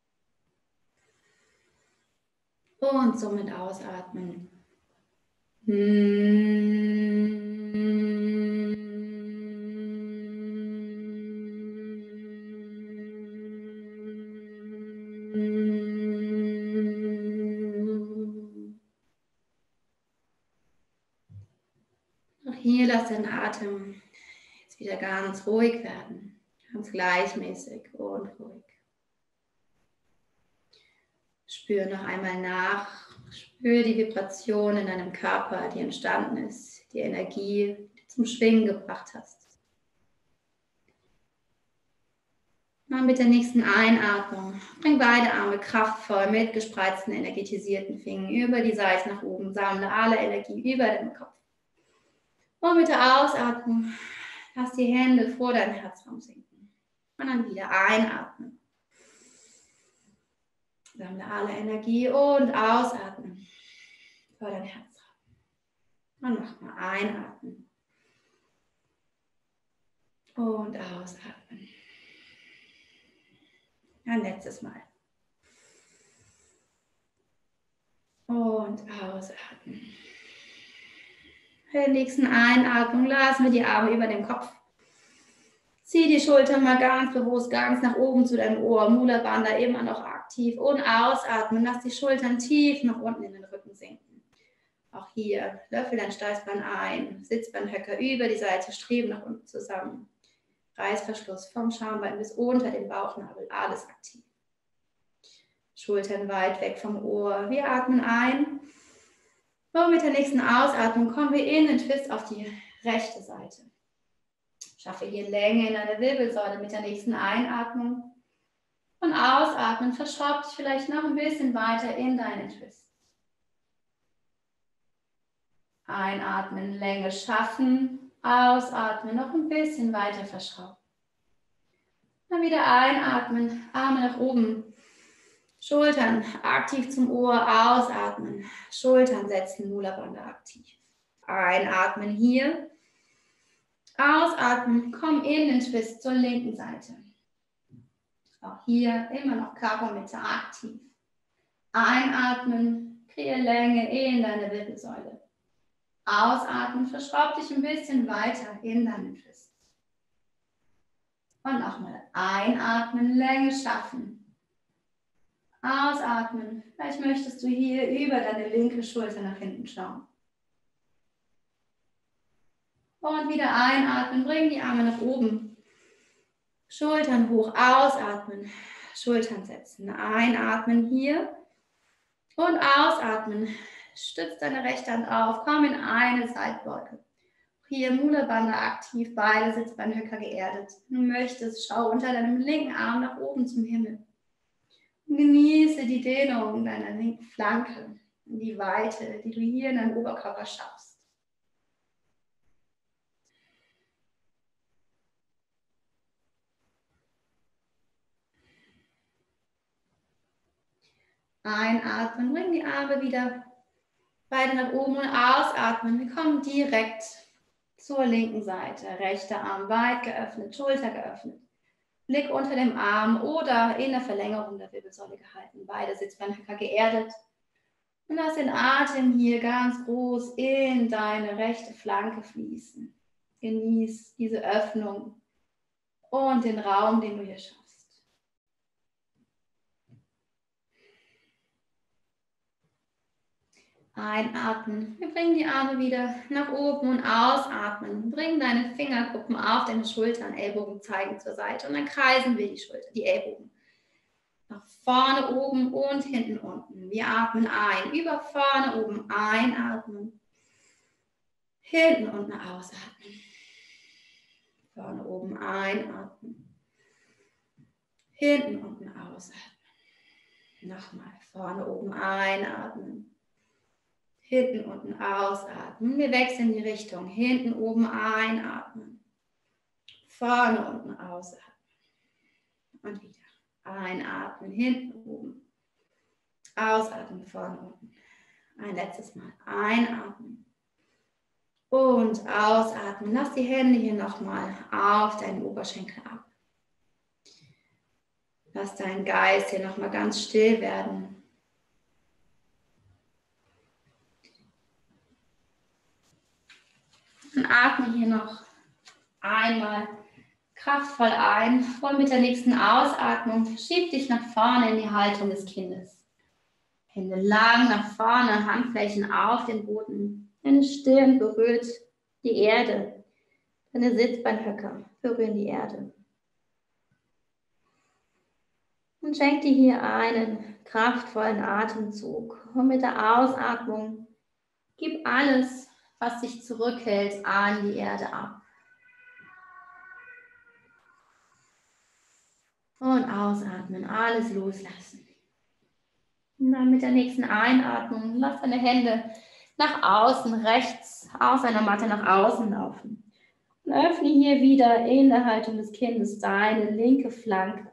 Und somit ausatmen. Auch hier lass den Atem jetzt wieder ganz ruhig werden. Ganz gleichmäßig und ruhig. Spür noch einmal nach, spür die Vibration in deinem Körper, die entstanden ist, die Energie, die du zum Schwingen gebracht hast. Und mit der nächsten Einatmung bring beide Arme kraftvoll mit gespreizten, energetisierten Fingern über die Seite nach oben, sammle alle Energie über den Kopf. Und mit der Ausatmung lass die Hände vor deinem Herzraum sinken. Und dann wieder einatmen. Sammle alle Energie und ausatmen. Vor dein Herzraum. Und nochmal einatmen. Und ausatmen. Ein letztes Mal. Und ausatmen. Bei der nächsten Einatmung lassen wir die Arme über den Kopf. Zieh die Schultern mal ganz bewusst ganz nach oben zu deinem Ohr. Mula Bandha immer noch aktiv. Und ausatmen. Lass die Schultern tief nach unten in den Rücken sinken. Auch hier. Löffel dein Steißbein ein. Sitzbeinhöcker über die Seite. Streben nach unten zusammen. Reißverschluss vom Schambein bis unter den Bauchnabel. Alles aktiv. Schultern weit weg vom Ohr. Wir atmen ein. Und mit der nächsten Ausatmung kommen wir in den Twist auf die rechte Seite. Schaffe hier Länge in deiner Wirbelsäule mit der nächsten Einatmung. Und ausatmen, verschraub dich vielleicht noch ein bisschen weiter in deinen Twist. Einatmen, Länge schaffen, ausatmen, noch ein bisschen weiter verschrauben. Dann wieder einatmen, Arme nach oben, Schultern aktiv zum Ohr, ausatmen, Schultern setzen, Mula Bandha aktiv. Einatmen hier, ausatmen, komm in den Twist zur linken Seite. Auch hier immer noch Körpermitte aktiv. Einatmen, kreiere Länge in deine Wirbelsäule. Ausatmen, verschraub dich ein bisschen weiter in deinen Twist. Und nochmal einatmen, Länge schaffen. Ausatmen, vielleicht möchtest du hier über deine linke Schulter nach hinten schauen. Und wieder einatmen, bring die Arme nach oben. Schultern hoch, ausatmen, Schultern setzen. Einatmen hier und ausatmen. Stütz deine rechte Hand auf, komm in eine Seitbeuge. Hier Mula Bandha aktiv, beide Sitzbeinhöcker geerdet. Wenn du möchtest, schau unter deinem linken Arm nach oben zum Himmel. Und genieße die Dehnung deiner linken Flanke und die Weite, die du hier in deinem Oberkörper schaffst. Einatmen, bring die Arme wieder beide nach oben und ausatmen. Wir kommen direkt zur linken Seite. Rechter Arm weit geöffnet, Schulter geöffnet. Blick unter dem Arm oder in der Verlängerung der Wirbelsäule gehalten. Beide Sitzbeinhöcker geerdet. Und lass den Atem hier ganz groß in deine rechte Flanke fließen. Genieß diese Öffnung und den Raum, den du hier schaffst. Einatmen. Wir bringen die Arme wieder nach oben und ausatmen. Bring deine Fingerkuppen auf deine Schultern, Ellbogen zeigen zur Seite und dann kreisen wir die Schulter, die Ellbogen. Nach vorne, oben und hinten, unten. Wir atmen ein, über vorne, oben einatmen. Hinten, unten ausatmen. Vorne, oben einatmen. Hinten, unten ausatmen. Nochmal, vorne, oben einatmen. Hinten, unten ausatmen. Wir wechseln die Richtung. Hinten, oben einatmen. Vorne, unten ausatmen. Und wieder. Einatmen, hinten, oben. Ausatmen, vorne, unten. Ein letztes Mal. Einatmen. Und ausatmen. Lass die Hände hier nochmal auf deinen Oberschenkel ab. Lass deinen Geist hier nochmal ganz still werden. Und atme hier noch einmal kraftvoll ein und mit der nächsten Ausatmung verschieb dich nach vorne in die Haltung des Kindes. Hände lang nach vorne, Handflächen auf den Boden. Deine Stirn berührt die Erde. Deine Sitzbeinhöcker berühren die Erde. Und schenk dir hier einen kraftvollen Atemzug. Und mit der Ausatmung gib alles, was dich zurückhält, an die Erde ab. Und ausatmen, alles loslassen. Und dann mit der nächsten Einatmung, lass deine Hände nach außen, rechts aus einer Matte nach außen laufen. Und öffne hier wieder in der Haltung des Kindes deine linke Flanke.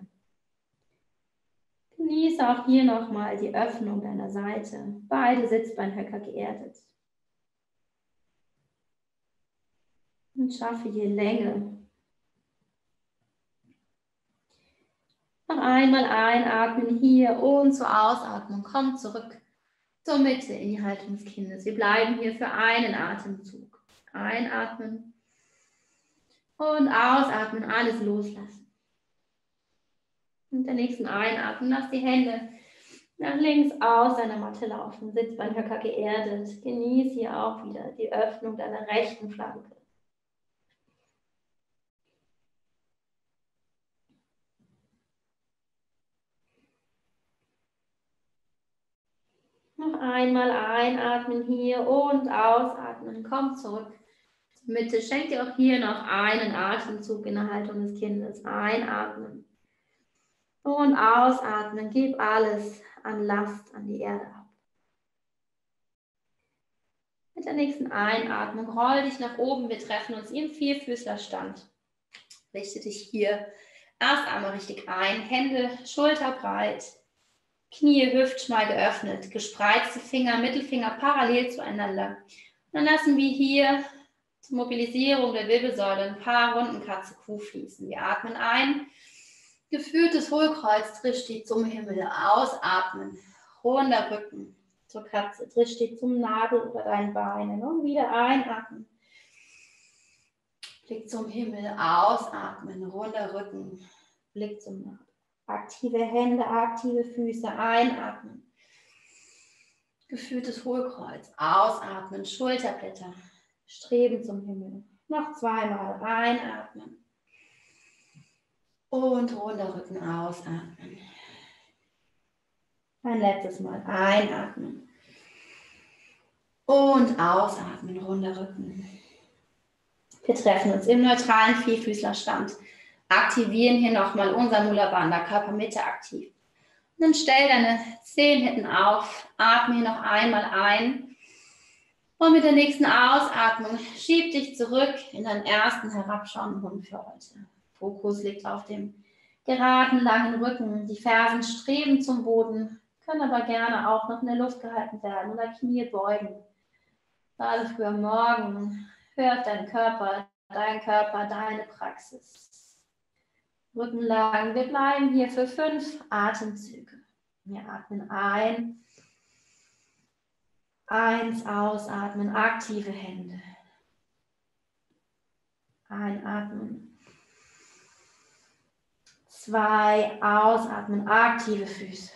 Genieße auch hier nochmal die Öffnung deiner Seite. Beide Sitzbeinhöcker geerdet. Und schaffe hier Länge. Noch einmal einatmen hier und zur Ausatmung. Komm zurück zur Mitte in die Haltung des Kindes. Wir bleiben hier für einen Atemzug. Einatmen und ausatmen, alles loslassen. Mit der nächsten Einatmen lass die Hände nach links aus deiner Matte laufen. Sitzbeinhöcker geerdet. Genieß hier auch wieder die Öffnung deiner rechten Flanke. Noch einmal einatmen hier und ausatmen. Komm zurück zur Mitte. Schenk dir auch hier noch einen Atemzug in der Haltung des Kindes. Einatmen. Und ausatmen, gib alles an Last an die Erde ab. Mit der nächsten Einatmung roll dich nach oben. Wir treffen uns im Vierfüßlerstand. Richte dich hier erst einmal richtig ein. Hände schulterbreit, Knie hüftschmal geöffnet, gespreizte Finger, Mittelfinger parallel zueinander. Und dann lassen wir hier zur Mobilisierung der Wirbelsäule ein paar Runden Katze-Kuh fließen. Wir atmen ein. Geführtes Hohlkreuz, Drishti zum Himmel. Ausatmen, runder Rücken zur Katze. Drishti zum Nabel über deinen Beinen. Und wieder einatmen. Blick zum Himmel. Ausatmen, runder Rücken. Blick zum Nabel. Aktive Hände, aktive Füße. Einatmen. Geführtes Hohlkreuz. Ausatmen, Schulterblätter. Streben zum Himmel. Noch zweimal. Einatmen. Und runder Rücken ausatmen. Ein letztes Mal einatmen. Und ausatmen, runder Rücken. Wir treffen uns im neutralen Vierfüßlerstand. Aktivieren hier nochmal unser Mula Bandha, Körpermitte aktiv. Und dann stell deine Zehen hinten auf. Atme hier noch einmal ein. Und mit der nächsten Ausatmung schieb dich zurück in deinen ersten herabschauenden Hund für heute. Fokus liegt auf dem geraden, langen Rücken. Die Fersen streben zum Boden, können aber gerne auch noch in der Luft gehalten werden oder Knie beugen. Gerade früh am Morgen, hör auf deinen Körper, dein Körper, deine Praxis. Rücken lang. Wir bleiben hier für fünf Atemzüge. Wir atmen ein. Eins, ausatmen, aktive Hände. Einatmen. Zwei, ausatmen, aktive Füße.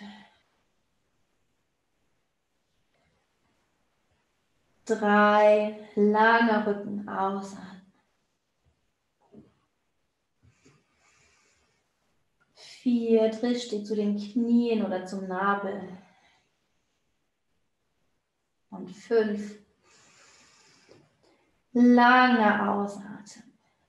Drei, langer Rücken, ausatmen. Vier, Drishti zu den Knien oder zum Nabel. Und fünf, langer Ausatmen.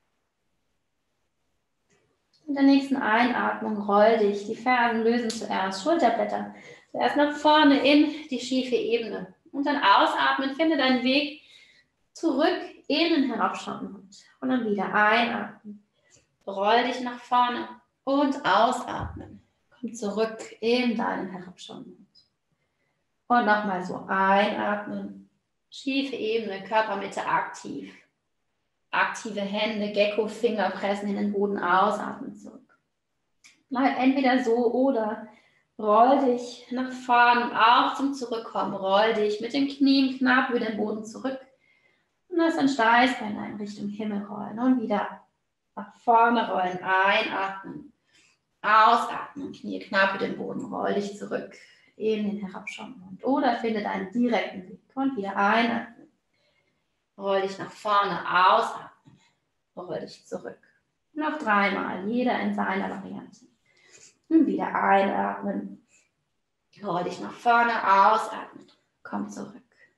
Mit der nächsten Einatmung roll dich. Die Fersen lösen zuerst. Schulterblätter zuerst nach vorne in die schiefe Ebene. Und dann ausatmen. Finde deinen Weg zurück in den herabschauenden Hund. Und dann wieder einatmen. Roll dich nach vorne und ausatmen. Komm zurück in deinen herabschauenden Hund. Und nochmal so einatmen. Schiefe Ebene, Körpermitte aktiv. Aktive Hände, Gecko-Finger pressen in den Boden, ausatmen zurück. Bleib entweder so oder roll dich nach vorne und auch zum Zurückkommen. Roll dich mit den Knien knapp über den Boden zurück. Und lass ein Steißbein in Richtung Himmel rollen. Und wieder nach vorne rollen, einatmen. Ausatmen, Knie knapp über den Boden, roll dich zurück in den herabschauenden Hund. Oder finde deinen direkten Weg. Und wieder einatmen. Roll dich nach vorne, ausatmen. Roll dich zurück. Noch dreimal, jeder in seiner Variante. Und wieder einatmen. Roll dich nach vorne, ausatmen. Komm zurück.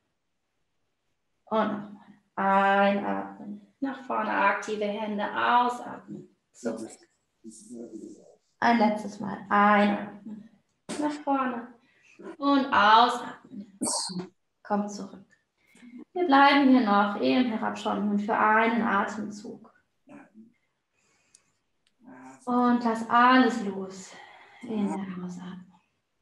Und nochmal. Einatmen. Nach vorne, aktive Hände, ausatmen. Zurück. Ein letztes Mal. Einatmen. Nach vorne. Und ausatmen. Komm zurück. Wir bleiben hier noch im herabschauenden Hund für einen Atemzug. Und lass alles los in der Ausatmung.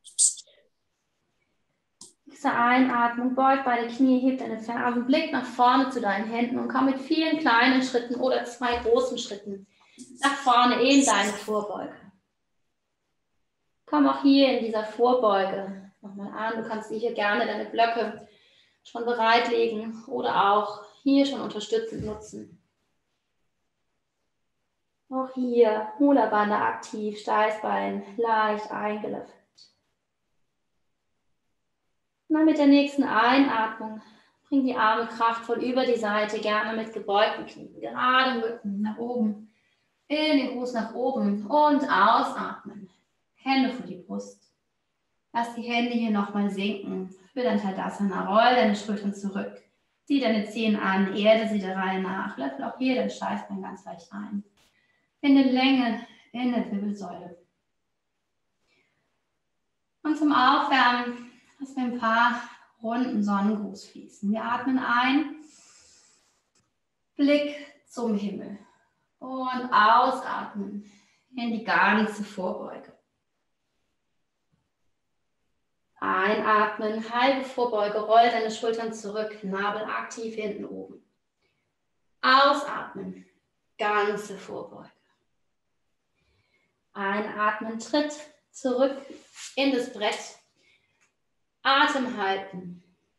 Nächste Einatmung, beug beide Knie, heb deine Fersen, blick nach vorne zu deinen Händen und komm mit vielen kleinen Schritten oder zwei großen Schritten nach vorne in deine Vorbeuge. Komm auch hier in dieser Vorbeuge nochmal an. Du kannst dir hier gerne deine Blöcke schon bereitlegen oder auch hier schon unterstützend nutzen. Auch hier Mula Bandha aktiv, Steißbein leicht eingelöffelt. Und dann mit der nächsten Einatmung bring die Arme kraftvoll über die Seite, gerne mit gebeugten Knien, geradem Rücken nach oben, in den Fuß nach oben und ausatmen. Hände vor die Brust. Lass die Hände hier nochmal sinken. Für dein Tadasana. Roll deine Schultern zurück. Zieh deine Zehen an. Erde sie der Reihe nach. Löffel auch hier dein Steißbein ganz leicht ein. Finde Länge in der Wirbelsäule. Und zum Aufwärmen lassen wir ein paar Runden Sonnengruß fließen. Wir atmen ein, Blick zum Himmel und ausatmen in die ganze Vorbeuge. Einatmen, halbe Vorbeuge, roll deine Schultern zurück, Nabel aktiv hinten oben. Ausatmen, ganze Vorbeuge. Einatmen, Tritt zurück in das Brett. Atem halten.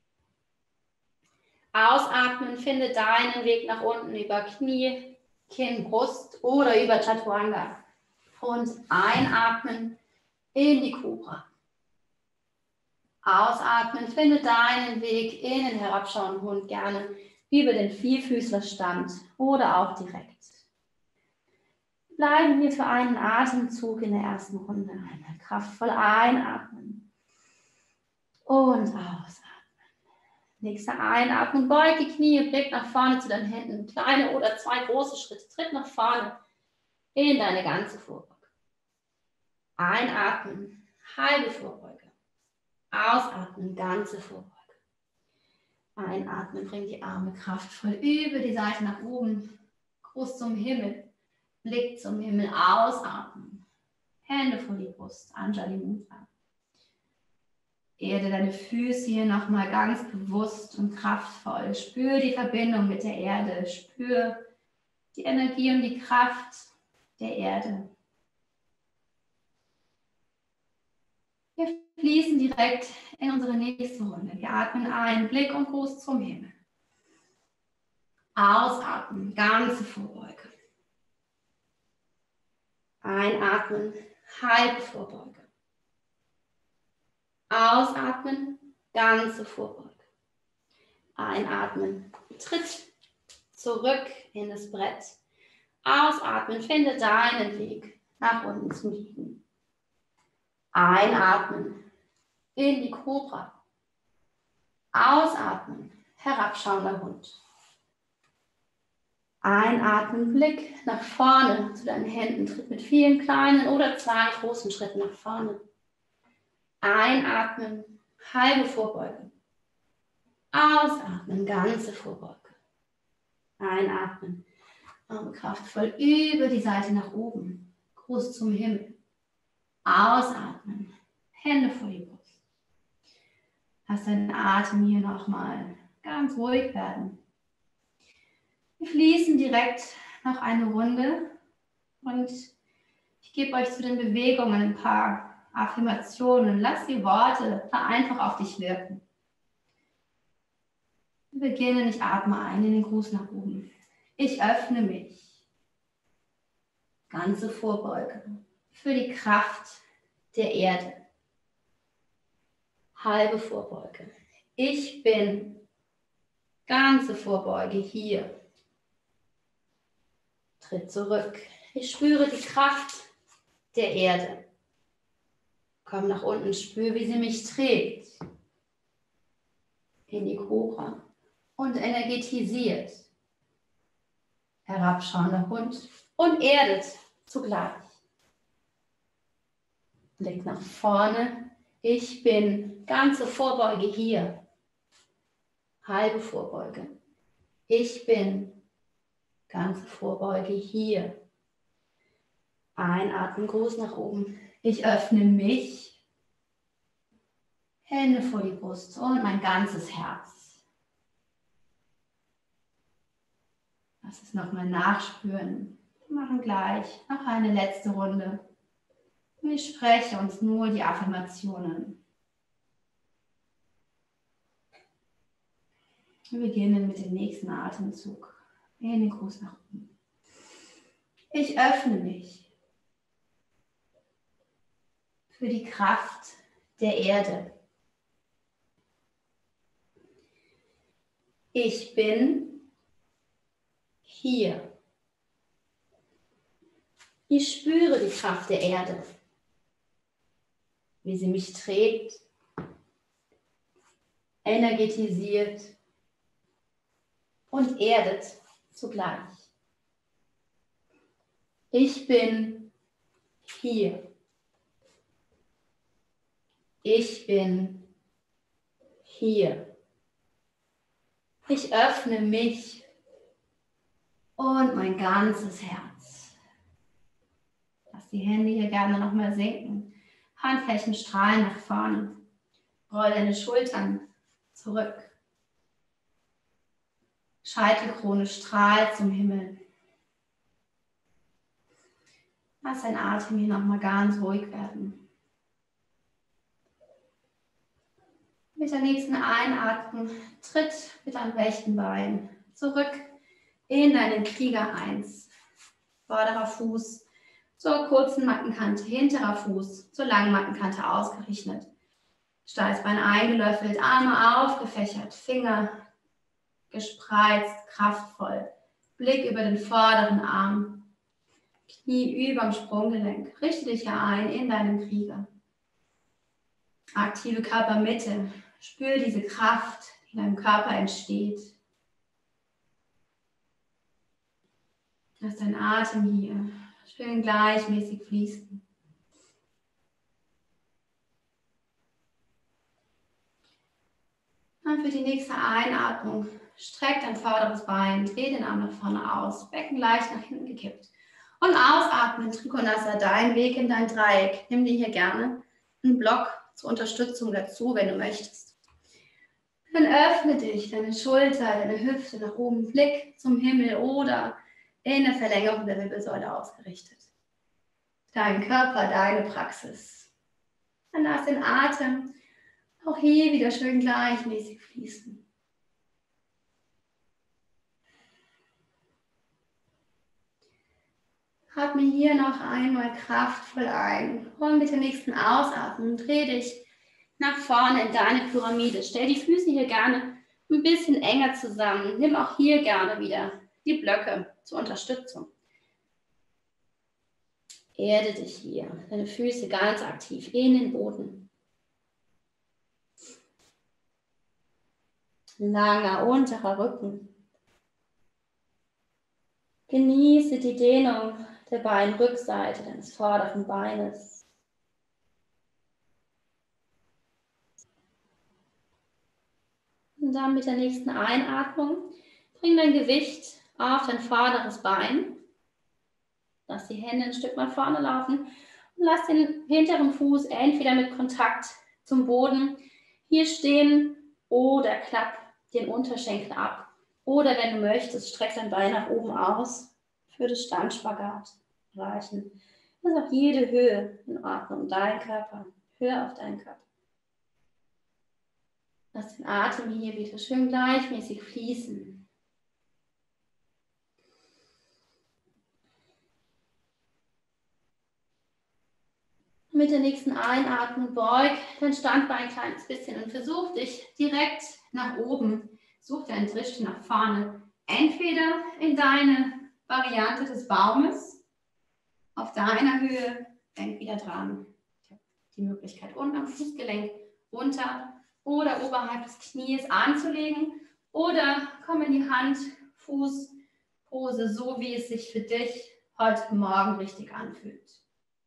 Ausatmen, finde deinen Weg nach unten über Knie, Kinn, Brust oder über Chaturanga. Und einatmen in die Kobra. Ausatmen, finde deinen Weg in den herabschauenden Hund, gerne über den Vierfüßlerstand oder auch direkt. Bleiben wir für einen Atemzug in der ersten Runde. Einmal kraftvoll einatmen und ausatmen. Nächster Einatmen, beug die Knie, Blick nach vorne zu deinen Händen. Kleine oder zwei große Schritte, Tritt nach vorne in deine ganze Vorbeuge. Einatmen, halbe Vorbeuge. Ausatmen, ganze Vorbeuge. Einatmen, bring die Arme kraftvoll über die Seite nach oben. Brust zum Himmel, Blick zum Himmel, ausatmen. Hände vor die Brust, Anjali Mudra. Erde deine Füße hier nochmal ganz bewusst und kraftvoll. Spür die Verbindung mit der Erde. Spür die Energie und die Kraft der Erde. Wir fließen direkt in unsere nächste Runde. Wir atmen ein, Blick und Gruß zum Himmel. Ausatmen, ganze Vorbeuge. Einatmen, halbe Vorbeuge. Ausatmen, ganze Vorbeuge. Einatmen, Tritt zurück in das Brett. Ausatmen, finde deinen Weg nach unten zum Liegen. Einatmen in die Kobra. Ausatmen, herabschauender Hund. Einatmen, Blick nach vorne zu deinen Händen. Tritt mit vielen kleinen oder zwei großen Schritten nach vorne. Einatmen, halbe Vorbeuge. Ausatmen, ganze Vorbeuge. Einatmen, Arme kraftvoll über die Seite nach oben. Gruß zum Himmel. Ausatmen, Hände vor die Brust. Lass deinen Atem hier nochmal ganz ruhig werden. Wir fließen direkt noch eine Runde und ich gebe euch zu den Bewegungen ein paar Affirmationen. Lass die Worte einfach auf dich wirken. Wir beginnen, ich atme ein in den Gruß nach oben. Ich öffne mich. Ganze Vorbeuge für die Kraft der Erde. Halbe Vorbeuge. Ich bin. Ganze Vorbeuge hier. Tritt zurück. Ich spüre die Kraft der Erde. Komm nach unten, spüre, wie sie mich trägt. In die Kobra. Und energetisiert. Herabschauender Hund. Und erdet zugleich. Blick nach vorne. Ich bin. Ganze Vorbeuge hier. Halbe Vorbeuge. Ich bin. Ganze Vorbeuge hier. Einatmen, Gruß nach oben. Ich öffne mich. Hände vor die Brust und mein ganzes Herz. Lass es nochmal nachspüren. Wir machen gleich noch eine letzte Runde. Ich spreche uns nur die Affirmationen. Wir beginnen mit dem nächsten Atemzug. In den Gruß nach oben. Ich öffne mich für die Kraft der Erde. Ich bin hier. Ich spüre die Kraft der Erde, wie sie mich trägt, energetisiert und erdet zugleich. Ich bin hier. Ich bin hier. Ich öffne mich und mein ganzes Herz. Lass die Hände hier gerne nochmal sinken. Handflächen strahlen nach vorne. Roll deine Schultern zurück. Scheitelkrone strahlt zum Himmel. Lass dein Atem hier nochmal ganz ruhig werden. Mit der nächsten Einatmung tritt mit deinem rechten Bein zurück in deinen Krieger eins. Vorderer Fuß zur kurzen Mattenkante, hinterer Fuß zur langen Mattenkante ausgerichtet. Steißbein eingelöffelt, Arme aufgefächert, Finger gespreizt, kraftvoll. Blick über den vorderen Arm. Knie überm Sprunggelenk. Richte dich hier ein in deinen Krieger. Aktive Körpermitte. Spür diese Kraft, die in deinem Körper entsteht. Lass deinen Atem hier schön gleichmäßig fließen. Und für die nächste Einatmung streck dein vorderes Bein, dreh den Arm nach vorne aus, Becken leicht nach hinten gekippt. Und ausatmen, Trikonasana, dein Weg in dein Dreieck. Nimm dir hier gerne einen Block zur Unterstützung dazu, wenn du möchtest. Dann öffne dich, deine Schulter, deine Hüfte nach oben, Blick zum Himmel oder in der Verlängerung der Wirbelsäule ausgerichtet. Dein Körper, deine Praxis. Dann lass den Atem auch hier wieder schön gleichmäßig fließen. Atme hier noch einmal kraftvoll ein und mit der nächsten Ausatmung dreh dich nach vorne in deine Pyramide. Stell die Füße hier gerne ein bisschen enger zusammen. Nimm auch hier gerne wieder die Blöcke zur Unterstützung. Erde dich hier, deine Füße ganz aktiv in den Boden. Langer unterer Rücken. Genieße die Dehnung der Beinrückseite deines vorderen Beines. Und dann mit der nächsten Einatmung bring dein Gewicht auf dein vorderes Bein. Lass die Hände ein Stück nach vorne laufen und lass den hinteren Fuß entweder mit Kontakt zum Boden hier stehen oder klapp den Unterschenkel ab. Oder wenn du möchtest, streck dein Bein nach oben aus für das Standspagat reichen. Das ist auch jede Höhe in Ordnung. Dein Körper, hör auf deinen Körper. Lass den Atem hier wieder schön gleichmäßig fließen. Mit der nächsten Einatmung beug dein Standbein ein kleines bisschen und versuch dich direkt nach oben. Such dir einen Tritt nach vorne. Entweder in deine Variante des Baumes, auf deiner Höhe, denk wieder dran. Ich habe die Möglichkeit, unten am Fußgelenk runter oder oberhalb des Knies anzulegen. Oder komm in die Hand-Fuß-Pose, so wie es sich für dich heute Morgen richtig anfühlt.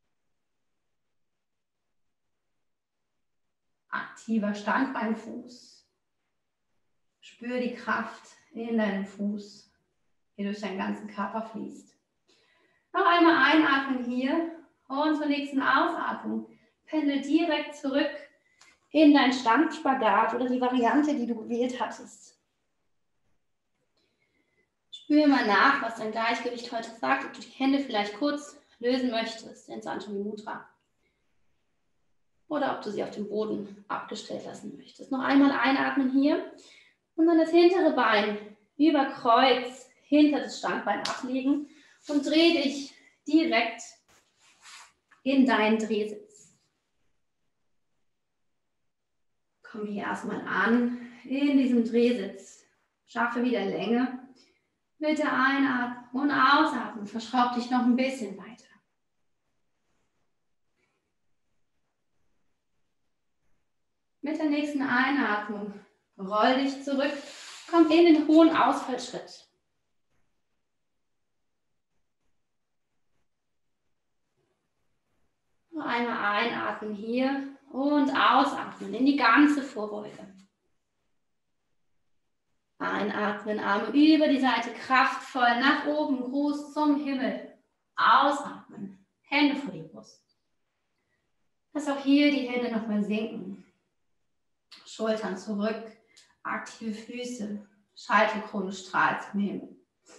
Aktiver Standbeinfuß. Spür die Kraft in deinem Fuß, die durch deinen ganzen Körper fließt. Noch einmal einatmen hier und zur nächsten Ausatmung pendel direkt zurück in deinen Standspagat oder die Variante, die du gewählt hattest. Spür mal nach, was dein Gleichgewicht heute sagt, ob du die Hände vielleicht kurz lösen möchtest in Santoni Mudra. Oder ob du sie auf dem Boden abgestellt lassen möchtest. Noch einmal einatmen hier und dann das hintere Bein über Kreuz hinter das Standbein ablegen und dreh dich direkt in deinen Drehsitz. Komm hier erstmal an in diesem Drehsitz. Schaffe wieder Länge. Mit der Einatmung und Ausatmen verschraub dich noch ein bisschen weiter. Mit der nächsten Einatmung roll dich zurück, komm in den hohen Ausfallschritt. Noch einmal einatmen hier Und ausatmen in die ganze Vorbeuge. Einatmen, Arme über die Seite, kraftvoll nach oben, Gruß zum Himmel. Ausatmen, Hände vor die Brust. Lass auch hier die Hände nochmal sinken. Schultern zurück, aktive Füße, Scheitelkrone strahlt zum Himmel.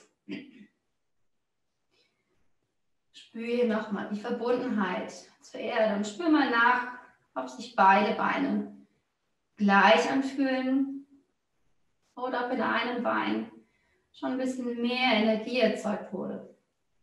Spür hier nochmal die Verbundenheit zur Erde und spür mal nach, ob sich beide Beine gleich anfühlen oder ob in einem Bein schon ein bisschen mehr Energie erzeugt wurde.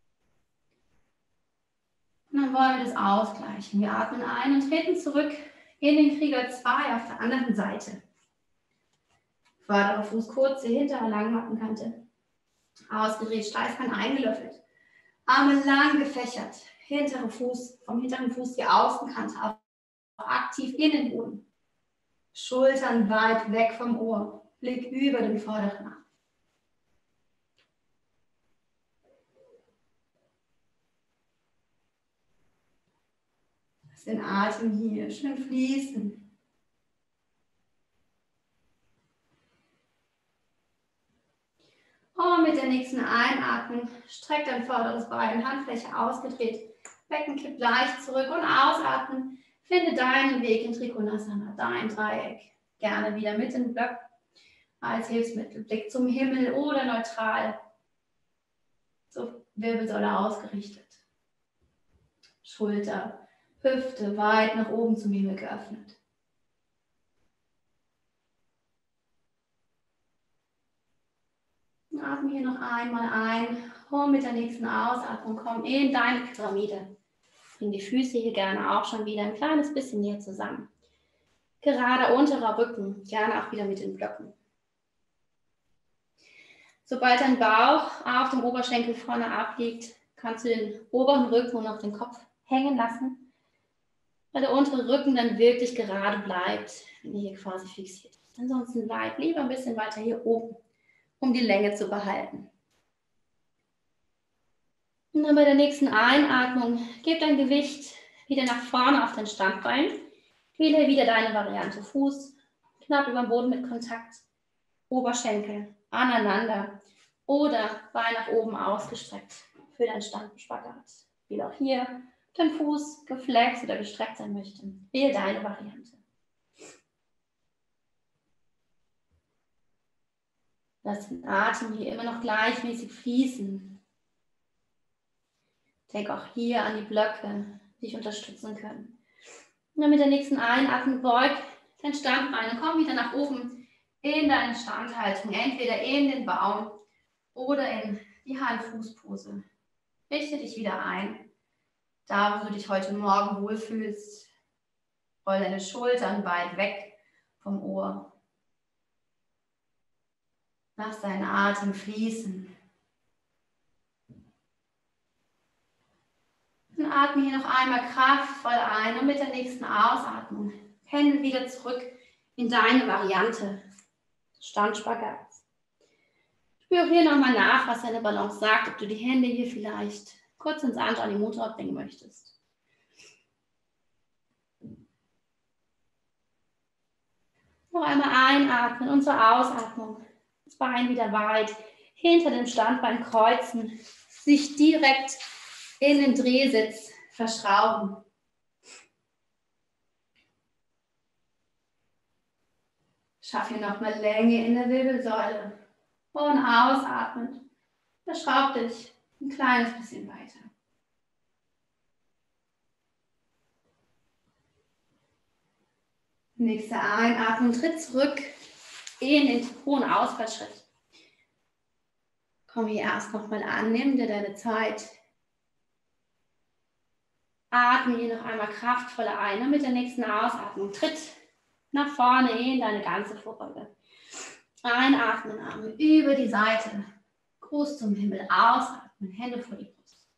Und dann wollen wir das ausgleichen. Wir atmen ein und treten zurück in den Krieger zwei auf der anderen Seite. Vorderer Fuß kurz, die hintere Langmattenkante. Ausgedreht, Steißbein eingelöffelt. Arme lang gefächert. Hintere Fuß, vom hinteren Fuß die Außenkante auch aktiv in den Boden. Schultern weit weg vom Ohr. Blick über den vorderen Arm. Lass den Atem hier schön fließen. Und mit der nächsten Einatmung streck dein vorderes Bein, Handfläche ausgedreht, Becken kippt leicht zurück und ausatmen. Finde deinen Weg in Trikonasana, dein Dreieck. Gerne wieder mit in Block als Hilfsmittel. Blick zum Himmel oder neutral zur Wirbelsäule ausgerichtet. Schulter, Hüfte weit nach oben zum Himmel geöffnet. Atme hier noch einmal ein und mit der nächsten Ausatmung komm in deine Pyramide. Bring die Füße hier gerne auch schon wieder ein kleines bisschen näher zusammen. Gerade unterer Rücken, gerne auch wieder mit den Blöcken. Sobald dein Bauch auf dem Oberschenkel vorne abliegt, kannst du den oberen Rücken und auch den Kopf hängen lassen, weil der untere Rücken dann wirklich gerade bleibt, wenn ihr hier quasi fixiert ist. Ansonsten bleibt lieber ein bisschen weiter hier oben, um die Länge zu behalten. Und dann bei der nächsten Einatmung, gib dein Gewicht wieder nach vorne auf dein Standbein. Wähle wieder deine Variante. Fuß knapp über dem Boden mit Kontakt, Oberschenkel aneinander oder Bein nach oben ausgestreckt für dein Standspagat. Wähle auch hier dein Fuß geflext oder gestreckt sein möchte. Wähle deine Variante. Lass den Atem hier immer noch gleichmäßig fließen. Denk auch hier an die Blöcke, die dich unterstützen können. Und dann mit der nächsten Einatmung beug dein Standbein und komm wieder nach oben in deine Standhaltung. Entweder in den Baum oder in die Hand-Fuß-Pose. Richte dich wieder ein. Da, wo du dich heute Morgen wohlfühlst. Roll deine Schultern weit weg vom Ohr. Lass deinen Atem fließen. Und atme hier noch einmal kraftvoll ein und mit der nächsten Ausatmung Hände wieder zurück in deine Variante des Standspagats. Spür auch hier nochmal nach, was deine Balance sagt, ob du die Hände hier vielleicht kurz ins Anjali Mudra bringen möchtest. Noch einmal einatmen und zur Ausatmung das Bein wieder weit hinter dem Standbein kreuzen, sich direkt in den Drehsitz verschrauben. Schaff hier nochmal Länge in der Wirbelsäule. Und ausatmend. Verschraub dich ein kleines bisschen weiter. Nächste Einatmung, tritt zurück in den hohen Ausfallschritt. Komm hier erst nochmal an, nimm dir deine Zeit. Atme hier noch einmal kraftvoll ein und mit der nächsten Ausatmung tritt nach vorne in deine ganze Vorbeuge. Einatmen, Arme über die Seite, Gruß zum Himmel, ausatmen, Hände vor die Brust.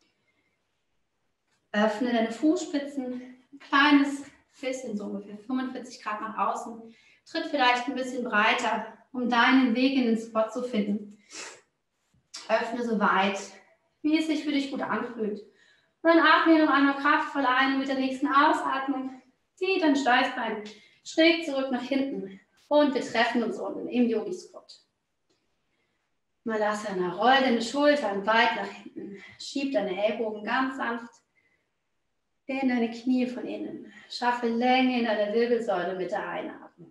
Öffne deine Fußspitzen, ein kleines bisschen, so ungefähr fünfundvierzig Grad nach außen. Tritt vielleicht ein bisschen breiter, um deinen Weg in den Spot zu finden. Öffne so weit, wie es sich für dich gut anfühlt. Und dann atme noch einmal kraftvoll ein und mit der nächsten Ausatmung Zieh dein Steißbein schräg zurück nach hinten und wir treffen uns unten im Yogi Squat. Malasana, roll deine Schultern weit nach hinten, schieb deine Ellbogen ganz sanft in deine Knie von innen. Schaffe Länge in deiner Wirbelsäule mit der Einatmung.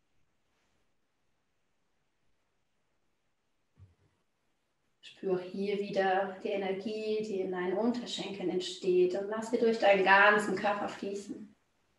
Spür hier wieder die Energie, die in deinen Unterschenkeln entsteht und lass sie durch deinen ganzen Körper fließen.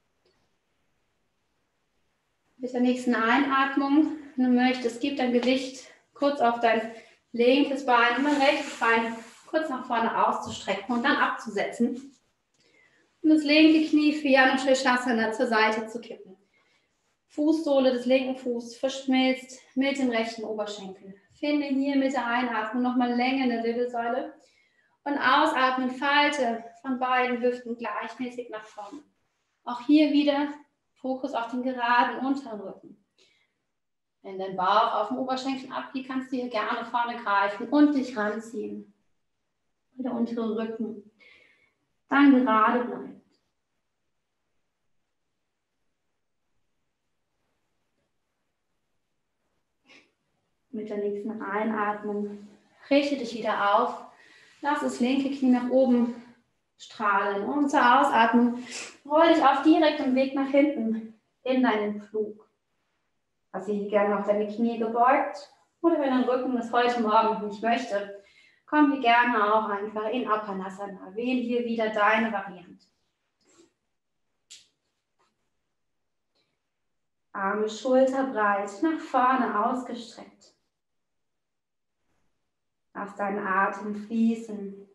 Mit der nächsten Einatmung, wenn du möchtest, gib dein Gewicht kurz auf dein linkes Bein und dein rechtes Bein kurz nach vorne auszustrecken und dann abzusetzen. Und das linke Knie für Janu Shirshasana zur Seite zu kippen. Fußsohle des linken Fußes verschmilzt mit dem rechten Oberschenkel. Finde hier mit der Einatmung nochmal Länge in der Wirbelsäule und ausatmen, falte von beiden Hüften gleichmäßig nach vorne. Auch hier wieder Fokus auf den geraden unteren Rücken. Wenn dein Bauch auf dem Oberschenkel abliegt, kannst du hier gerne vorne greifen und dich ranziehen. Der untere Rücken dann gerade bleibt. Mit der nächsten Einatmung richte dich wieder auf. Lass das linke Knie nach oben strahlen. Und zur Ausatmung roll dich auf direktem Weg nach hinten in deinen Flug. Lass dich gerne auf deine Knie gebeugt. Oder wenn dein Rücken das heute Morgen nicht möchte, komm hier gerne auch einfach in Apanasana. Wähle hier wieder deine Variante. Arme schulterbreit nach vorne ausgestreckt. Lass deinen Atem fließen.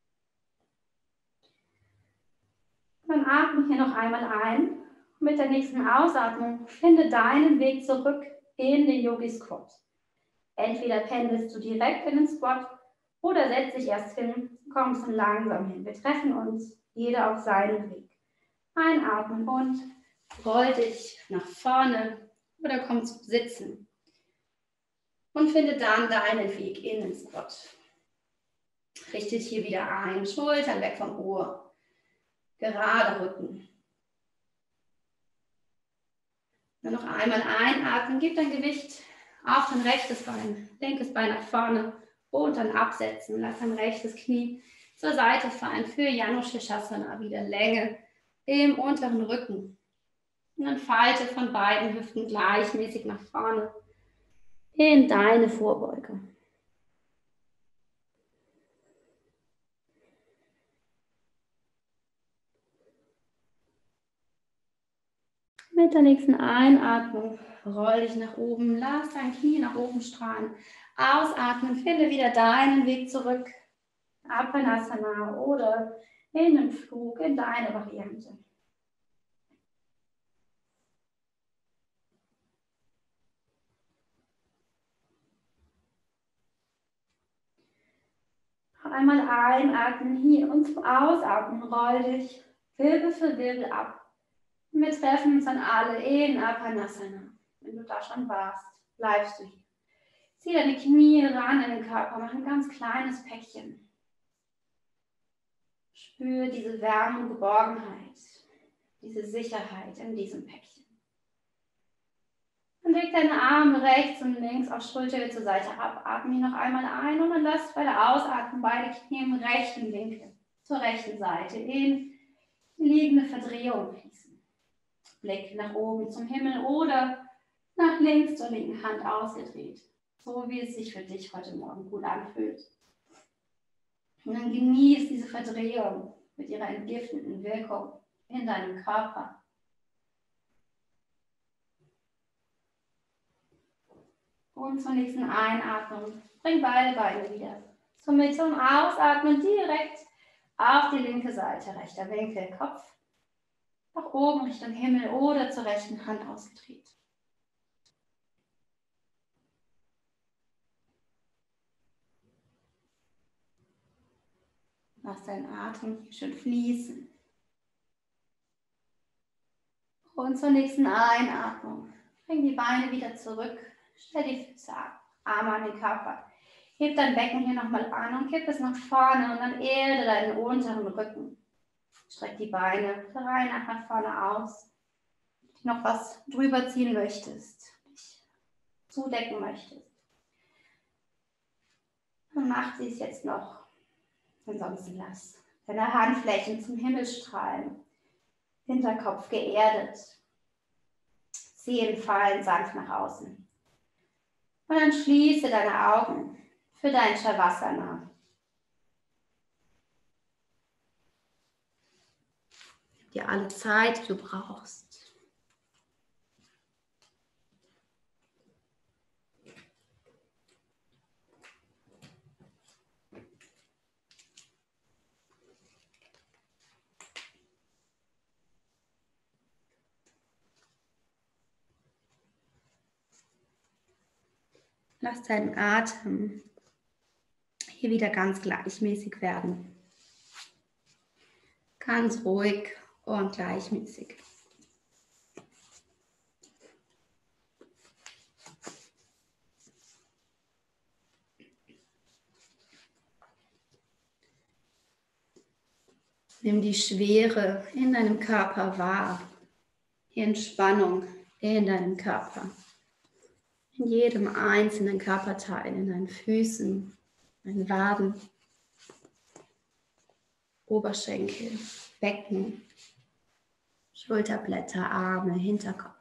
Dann atme hier noch einmal ein. Mit der nächsten Ausatmung finde deinen Weg zurück in den Yogi Squat. Entweder pendelst du direkt in den Squat oder setz dich erst hin, kommst dann langsam hin. Wir treffen uns, jeder auf seinem Weg. Einatmen und roll dich nach vorne oder komm zum Sitzen. Und finde dann deinen Weg in den Squat. Richte dich hier wieder ein, Schultern weg vom Ohr, gerade Rücken. Dann noch einmal einatmen, gib dein Gewicht auf dein rechtes Bein, linkes Bein nach vorne und dann absetzen. Lass dein rechtes Knie zur Seite fallen für Janu Shirshasana, wieder Länge im unteren Rücken. Und dann falte von beiden Hüften gleichmäßig nach vorne in deine Vorbeuge. Mit der nächsten Einatmung roll dich nach oben, lass dein Knie nach oben strahlen. Ausatmen, finde wieder deinen Weg zurück. Apanasana oder in den Flug, in deine Variante. Einmal einatmen hier und zum Ausatmen roll dich Wirbel für Wirbel ab. Wir treffen uns dann alle in Apanasana. Wenn du da schon warst, bleibst du hier. Zieh deine Knie ran in den Körper, mach ein ganz kleines Päckchen. Spür diese Wärme und Geborgenheit, diese Sicherheit in diesem Päckchen. Und leg deine Arme rechts und links auf Schulter zur Seite ab. Atme hier noch einmal ein und dann lass bei der Ausatmung beide Knie im rechten Winkel zur rechten Seite in die liegende Verdrehung fließen. Blick nach oben zum Himmel oder nach links zur linken Hand ausgedreht. So wie es sich für dich heute Morgen gut anfühlt. Und dann genieß diese Verdrehung mit ihrer entgiftenden Wirkung in deinem Körper. Und zur nächsten Einatmung bring beide Beine wieder zur Mitte und ausatmen direkt auf die linke Seite. Rechter Winkel, Kopf nach oben Richtung Himmel oder zur rechten Hand ausgedreht. Lass deinen Atem hier schön fließen. Und zur nächsten Einatmung. Bring die Beine wieder zurück. Stell die Füße ab. Arme an den Körper. Heb dein Becken hier nochmal an und kipp es nach vorne und dann erde deinen unteren Rücken. Streck die Beine rein nach vorne aus. noch was drüber ziehen möchtest, dich zudecken möchtest, dann mach dies jetzt noch. Ansonsten lass deine Handflächen zum Himmel strahlen, Hinterkopf geerdet, Zehen fallen sanft nach außen. Und dann schließe deine Augen für dein Shavasana. Nimm dir alle Zeit, die du brauchst. Lass deinen Atem hier wieder ganz gleichmäßig werden. Ganz ruhig und gleichmäßig. Nimm die Schwere in deinem Körper wahr, die Entspannung in deinem Körper. In jedem einzelnen Körperteil, in deinen Füßen, deinen Waden, Oberschenkel, Becken, Schulterblätter, Arme, Hinterkopf.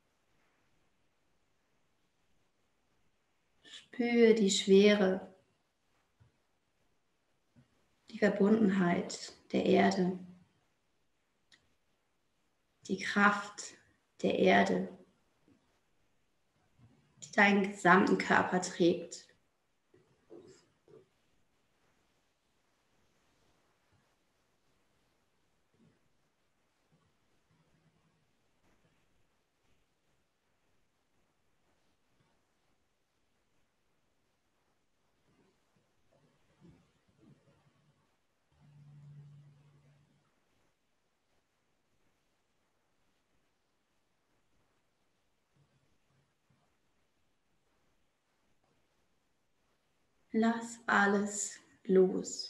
Spüre die Schwere, die Verbundenheit der Erde, die Kraft der Erde, die deinen gesamten Körper trägt. Lass alles los.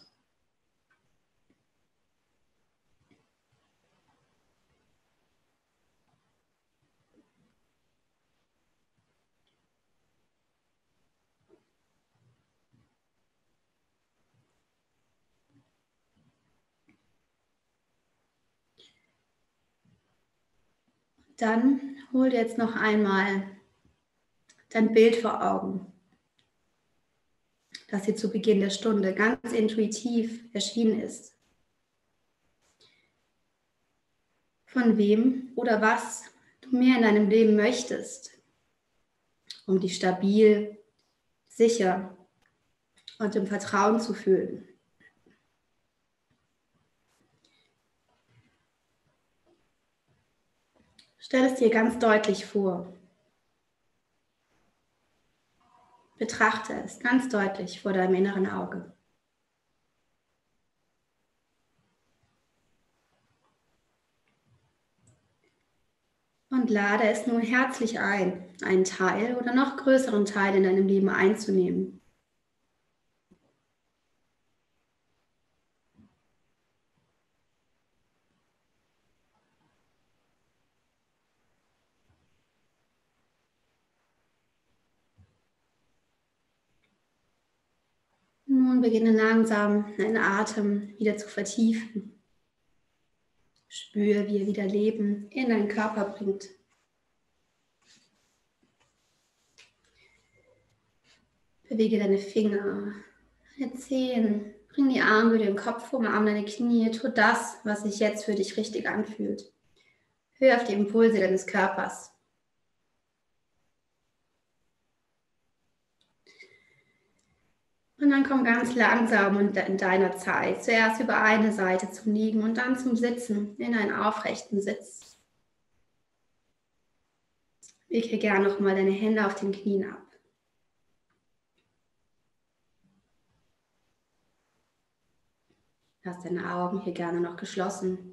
Dann hol dir jetzt noch einmal dein Bild vor Augen, das dir zu Beginn der Stunde ganz intuitiv erschienen ist. Von wem oder was du mehr in deinem Leben möchtest, um dich stabil, sicher und im Vertrauen zu fühlen. Stell es dir ganz deutlich vor. Betrachte es ganz deutlich vor deinem inneren Auge. Und lade es nun herzlich ein, einen Teil oder noch größeren Teil in deinem Leben einzunehmen. Nun beginne langsam deinen Atem wieder zu vertiefen. Spüre, wie er wieder Leben in deinen Körper bringt. Bewege deine Finger, deine Zehen, bring die Arme über den Kopf, umarme deine Knie, tu das, was sich jetzt für dich richtig anfühlt. Hör auf die Impulse deines Körpers. Und dann komm ganz langsam und in deiner Zeit zuerst über eine Seite zum Liegen und dann zum Sitzen in einen aufrechten Sitz. Wickel gerne nochmal deine Hände auf den Knien ab. Lass deine Augen hier gerne noch geschlossen.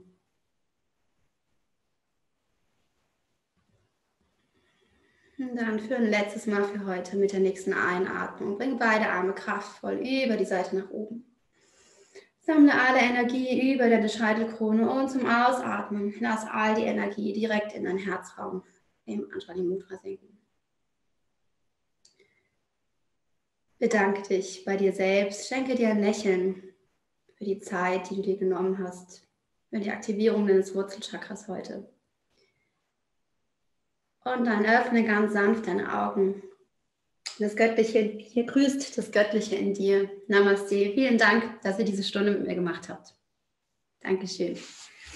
Und dann für ein letztes Mal für heute mit der nächsten Einatmung. Bring beide Arme kraftvoll über die Seite nach oben. Sammle alle Energie über deine Scheitelkrone und zum Ausatmen lass all die Energie direkt in deinen Herzraum im Anjali Mudra sinken. Bedanke dich bei dir selbst, schenke dir ein Lächeln für die Zeit, die du dir genommen hast, für die Aktivierung deines Wurzelchakras heute. Und dann öffne ganz sanft deine Augen. Das Göttliche hier grüßt das Göttliche in dir. Namaste. Vielen Dank, dass ihr diese Stunde mit mir gemacht habt. Dankeschön.